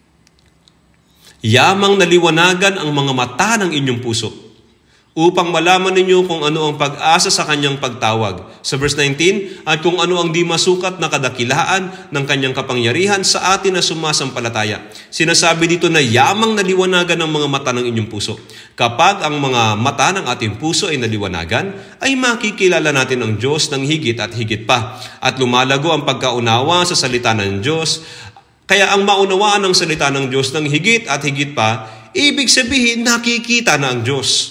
yamang naliwanagan ang mga mata ng inyong puso upang malaman ninyo kung ano ang pag-asa sa kanyang pagtawag. Sa verse nineteen, at kung ano ang di masukat na kadakilaan ng kanyang kapangyarihan sa atin na sumasampalataya. Sinasabi dito na yamang naliwanagan ang mga mata ng inyong puso. Kapag ang mga mata ng ating puso ay naliwanagan, ay makikilala natin ang Diyos ng higit at higit pa. At lumalago ang pagkaunawa sa salita ng Diyos. Kaya ang maunawaan ng salita ng Diyos ng higit at higit pa, ibig sabihin nakikita na ang Diyos.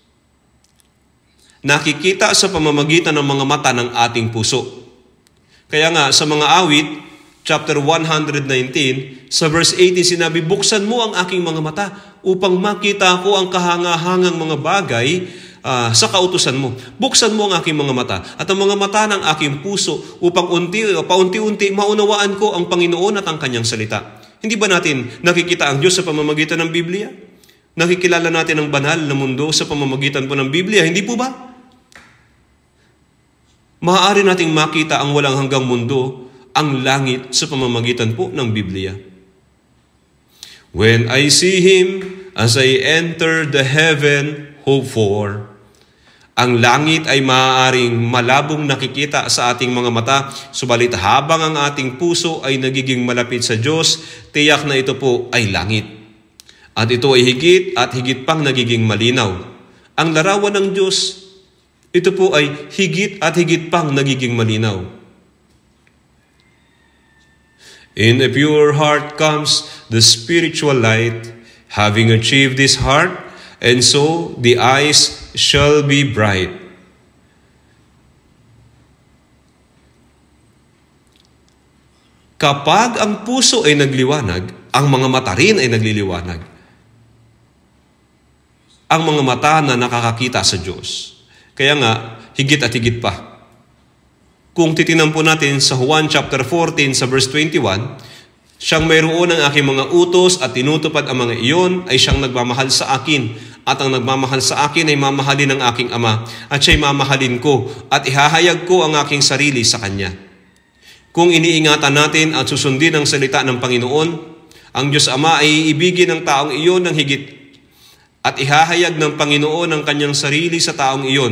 Nakikita sa pamamagitan ng mga mata ng ating puso. Kaya nga sa mga awit, chapter one nineteen, sa verse eighteen sinabi, buksan mo ang aking mga mata upang makita ko ang kahangahangang mga bagay uh, sa kautusan mo. Buksan mo ang aking mga mata at ang mga mata ng aking puso upang unti, paunti-unti maunawaan ko ang Panginoon at ang kanyang salita. Hindi ba natin nakikita ang Diyos sa pamamagitan ng Biblia? Nakikilala natin ang banal na mundo sa pamamagitan po ng Biblia, hindi po ba? Maaari nating makita ang walang hanggang mundo, ang langit sa pamamagitan po ng Biblia. When I see Him as I enter the heaven, hope for. Ang langit ay maaaring malabong nakikita sa ating mga mata, subalit habang ang ating puso ay nagiging malapit sa Diyos, tiyak na ito po ay langit. At ito ay higit at higit pang nagiging malinaw. Ang larawan ng Diyos, ito po ay higit at higit pang nagiging malinaw. In a pure heart comes the spiritual light, having achieved this heart, and so the eyes shall be bright. Kapag ang puso ay nagliwanag, ang mga mata rin ay nagliliwanag. Ang mga mata na nakakakita sa Diyos. Kaya nga, higit at higit pa. Kung titingnan po natin sa Juan chapter fourteen sa verse twenty-one, siyang mayroon ng aking mga utos at tinutupad ang mga iyon ay siyang nagmamahal sa akin. At ang nagmamahal sa akin ay mamahalin ng aking Ama. At siya'y mamahalin ko at ihahayag ko ang aking sarili sa Kanya. Kung iniingatan natin at susundin ang salita ng Panginoon, ang Diyos Ama ay iibigin ng taong iyon ng higit at ihahayag ng Panginoon ang Kanyang sarili sa taong iyon.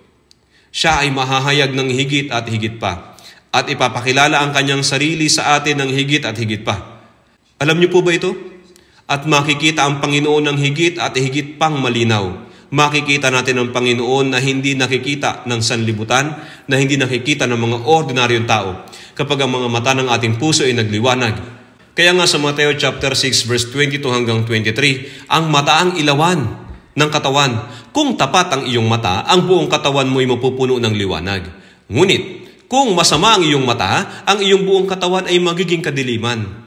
Siya ay mahahayag ng higit at higit pa at ipapakilala ang Kanyang sarili sa atin ng higit at higit pa. Alam niyo po ba ito? At makikita ang Panginoon ng higit at higit pang malinaw. Makikita natin ang Panginoon na hindi nakikita ng sanlibutan, na hindi nakikita ng mga ordinaryong tao kapag ang mga mata ng ating puso ay nagliwanag. Kaya nga sa Mateo chapter six verse twenty-two hanggang twenty-three, ang mata ang ilawan ng katawan. Kung tapat ang iyong mata, ang buong katawan mo ay mapupuno ng liwanag. Ngunit, kung masama ang iyong mata, ang iyong buong katawan ay magiging kadiliman.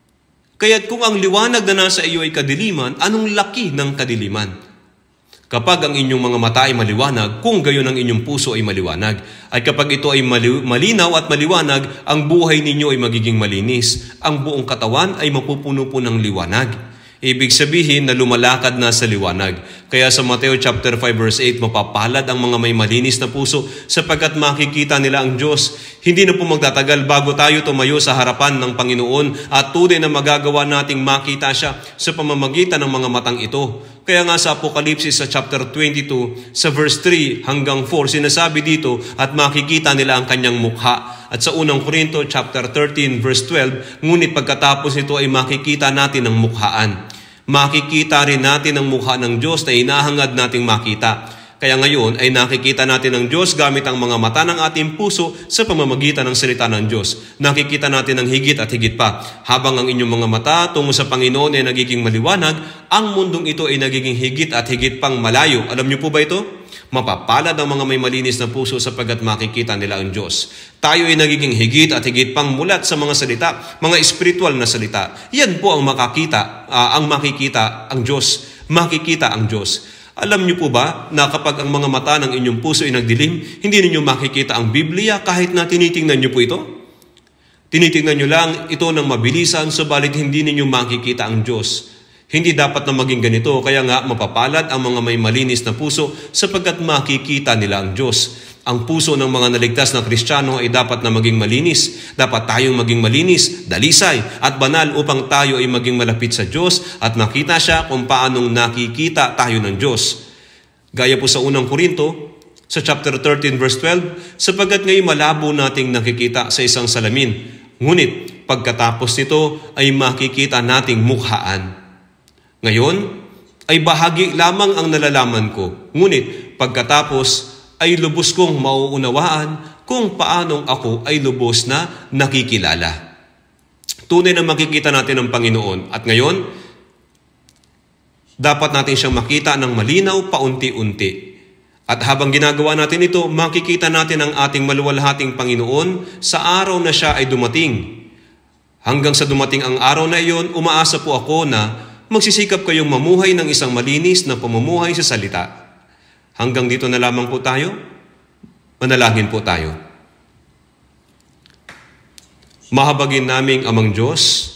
Kaya't kung ang liwanag na nasa iyo ay kadiliman, anong laki ng kadiliman? Kapag ang inyong mga mata ay maliwanag, kung gayon ang inyong puso ay maliwanag. At kapag ito ay mali- malinaw at maliwanag, ang buhay ninyo ay magiging malinis. Ang buong katawan ay mapupuno po ng liwanag. Ibig sabihin na lumalakad na sa liwanag. Kaya sa Mateo chapter five verse eight, mapapalad ang mga may malinis na puso sapagkat makikita nila ang Diyos. Hindi na po magtatagal bago tayo tumayo sa harapan ng Panginoon at tunay na magagawa nating makita siya sa pamamagitan ng mga matang ito. Kaya nga sa Apokalipsis sa chapter twenty-two, sa verse three hanggang four, sinasabi dito at makikita nila ang kanyang mukha. At sa unang Korinto chapter thirteen verse twelve, ngunit pagkatapos nito ay makikita natin ang mukhaan. Makikita rin natin ang mukha ng Diyos na inahangad nating makita. Kaya ngayon ay nakikita natin ang Diyos gamit ang mga mata ng ating puso sa pamamagitan ng salita ng Diyos. Nakikita natin ang higit at higit pa. Habang ang inyong mga mata tungo sa Panginoon ay nagiging maliwanag, ang mundong ito ay nagiging higit at higit pang malayo. Alam niyo po ba ito? Mapapalad ang mga may malinis na puso sapagkat makikita nila ang Diyos. Tayo ay nagiging higit at higit pang mulat sa mga salita, mga espiritual na salita. Yan po ang makakita, uh, ang makikita ang Diyos. Makikita ang Diyos. Alam niyo po ba na kapag ang mga mata ng inyong puso ay nagdilim, hindi ninyo makikita ang Biblia kahit na tinitingnan niyo po ito? Tinitingnan niyo lang ito ng mabilisan, subalit hindi ninyo makikita ang Diyos. Hindi dapat na maging ganito, kaya nga mapapalad ang mga may malinis na puso sapagkat makikita nila ang Diyos. Ang puso ng mga naligtas na Kristiyano ay dapat na maging malinis. Dapat tayong maging malinis, dalisay at banal upang tayo ay maging malapit sa Diyos at makita siya kung paanong nakikita tayo ng Diyos. Gaya po sa unang Korinto, sa chapter thirteen verse twelve, sapagkat ngayon malabo nating nakikita sa isang salamin. Ngunit pagkatapos nito ay makikita nating mukhaan. Ngayon ay bahagi lamang ang nalalaman ko. Ngunit pagkatapos ay lubos kong mauunawaan kung paanong ako ay lubos na nakikilala. Tunay na makikita natin ang Panginoon. At ngayon, dapat natin siyang makita ng malinaw paunti-unti. At habang ginagawa natin ito, makikita natin ang ating maluwalhating Panginoon sa araw na siya ay dumating. Hanggang sa dumating ang araw na iyon, umaasa po ako na magsisikap kayong mamuhay ng isang malinis na pamumuhay sa salita. Hanggang dito na lamang po tayo. Manalangin po tayo. Mahabagin naming Amang Diyos,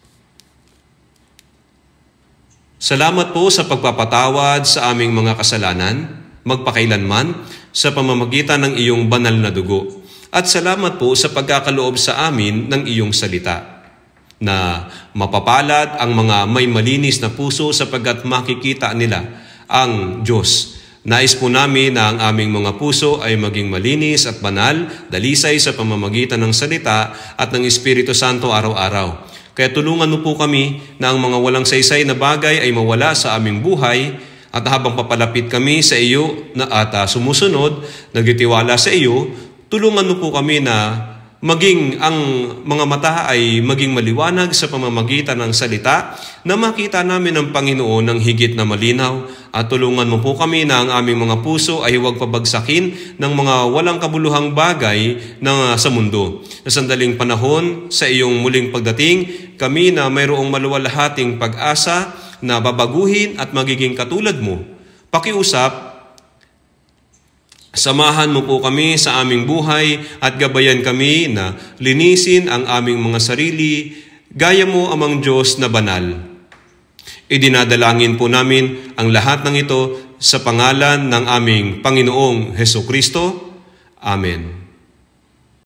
salamat po sa pagpapatawad sa aming mga kasalanan, magpakailanman, sa pamamagitan ng iyong banal na dugo. At salamat po sa pagkakaloob sa amin ng iyong salita, na mapapalad ang mga may malinis na puso sapagkat makikita nila ang Diyos. Nais po namin na ang aming mga puso ay maging malinis at banal, dalisay sa pamamagitan ng salita at ng Espiritu Santo araw-araw. Kaya tulungan mo po kami na ang mga walang saysay na bagay ay mawala sa aming buhay, at habang papalapit kami sa iyo na at uh, sumusunod, nagtitiwala sa iyo, tulungan mo po kami na maging ang mga mata ay maging maliwanag sa pamamagitan ng salita, na makita namin ang Panginoon ng higit na malinaw, at tulungan mo po kami na ang aming mga puso ay huwag pabagsakin ng mga walang kabuluhang bagay na sa mundo. Sa sandaling panahon, sa iyong muling pagdating, kami na mayroong maluwalhating pag-asa na babaguhin at magiging katulad mo. Pakiusap, samahan mo po kami sa aming buhay at gabayan kami na linisin ang aming mga sarili, gaya mo Amang Diyos na banal. Idinadalangin po namin ang lahat ng ito sa pangalan ng aming Panginoong Hesukristo. Amen.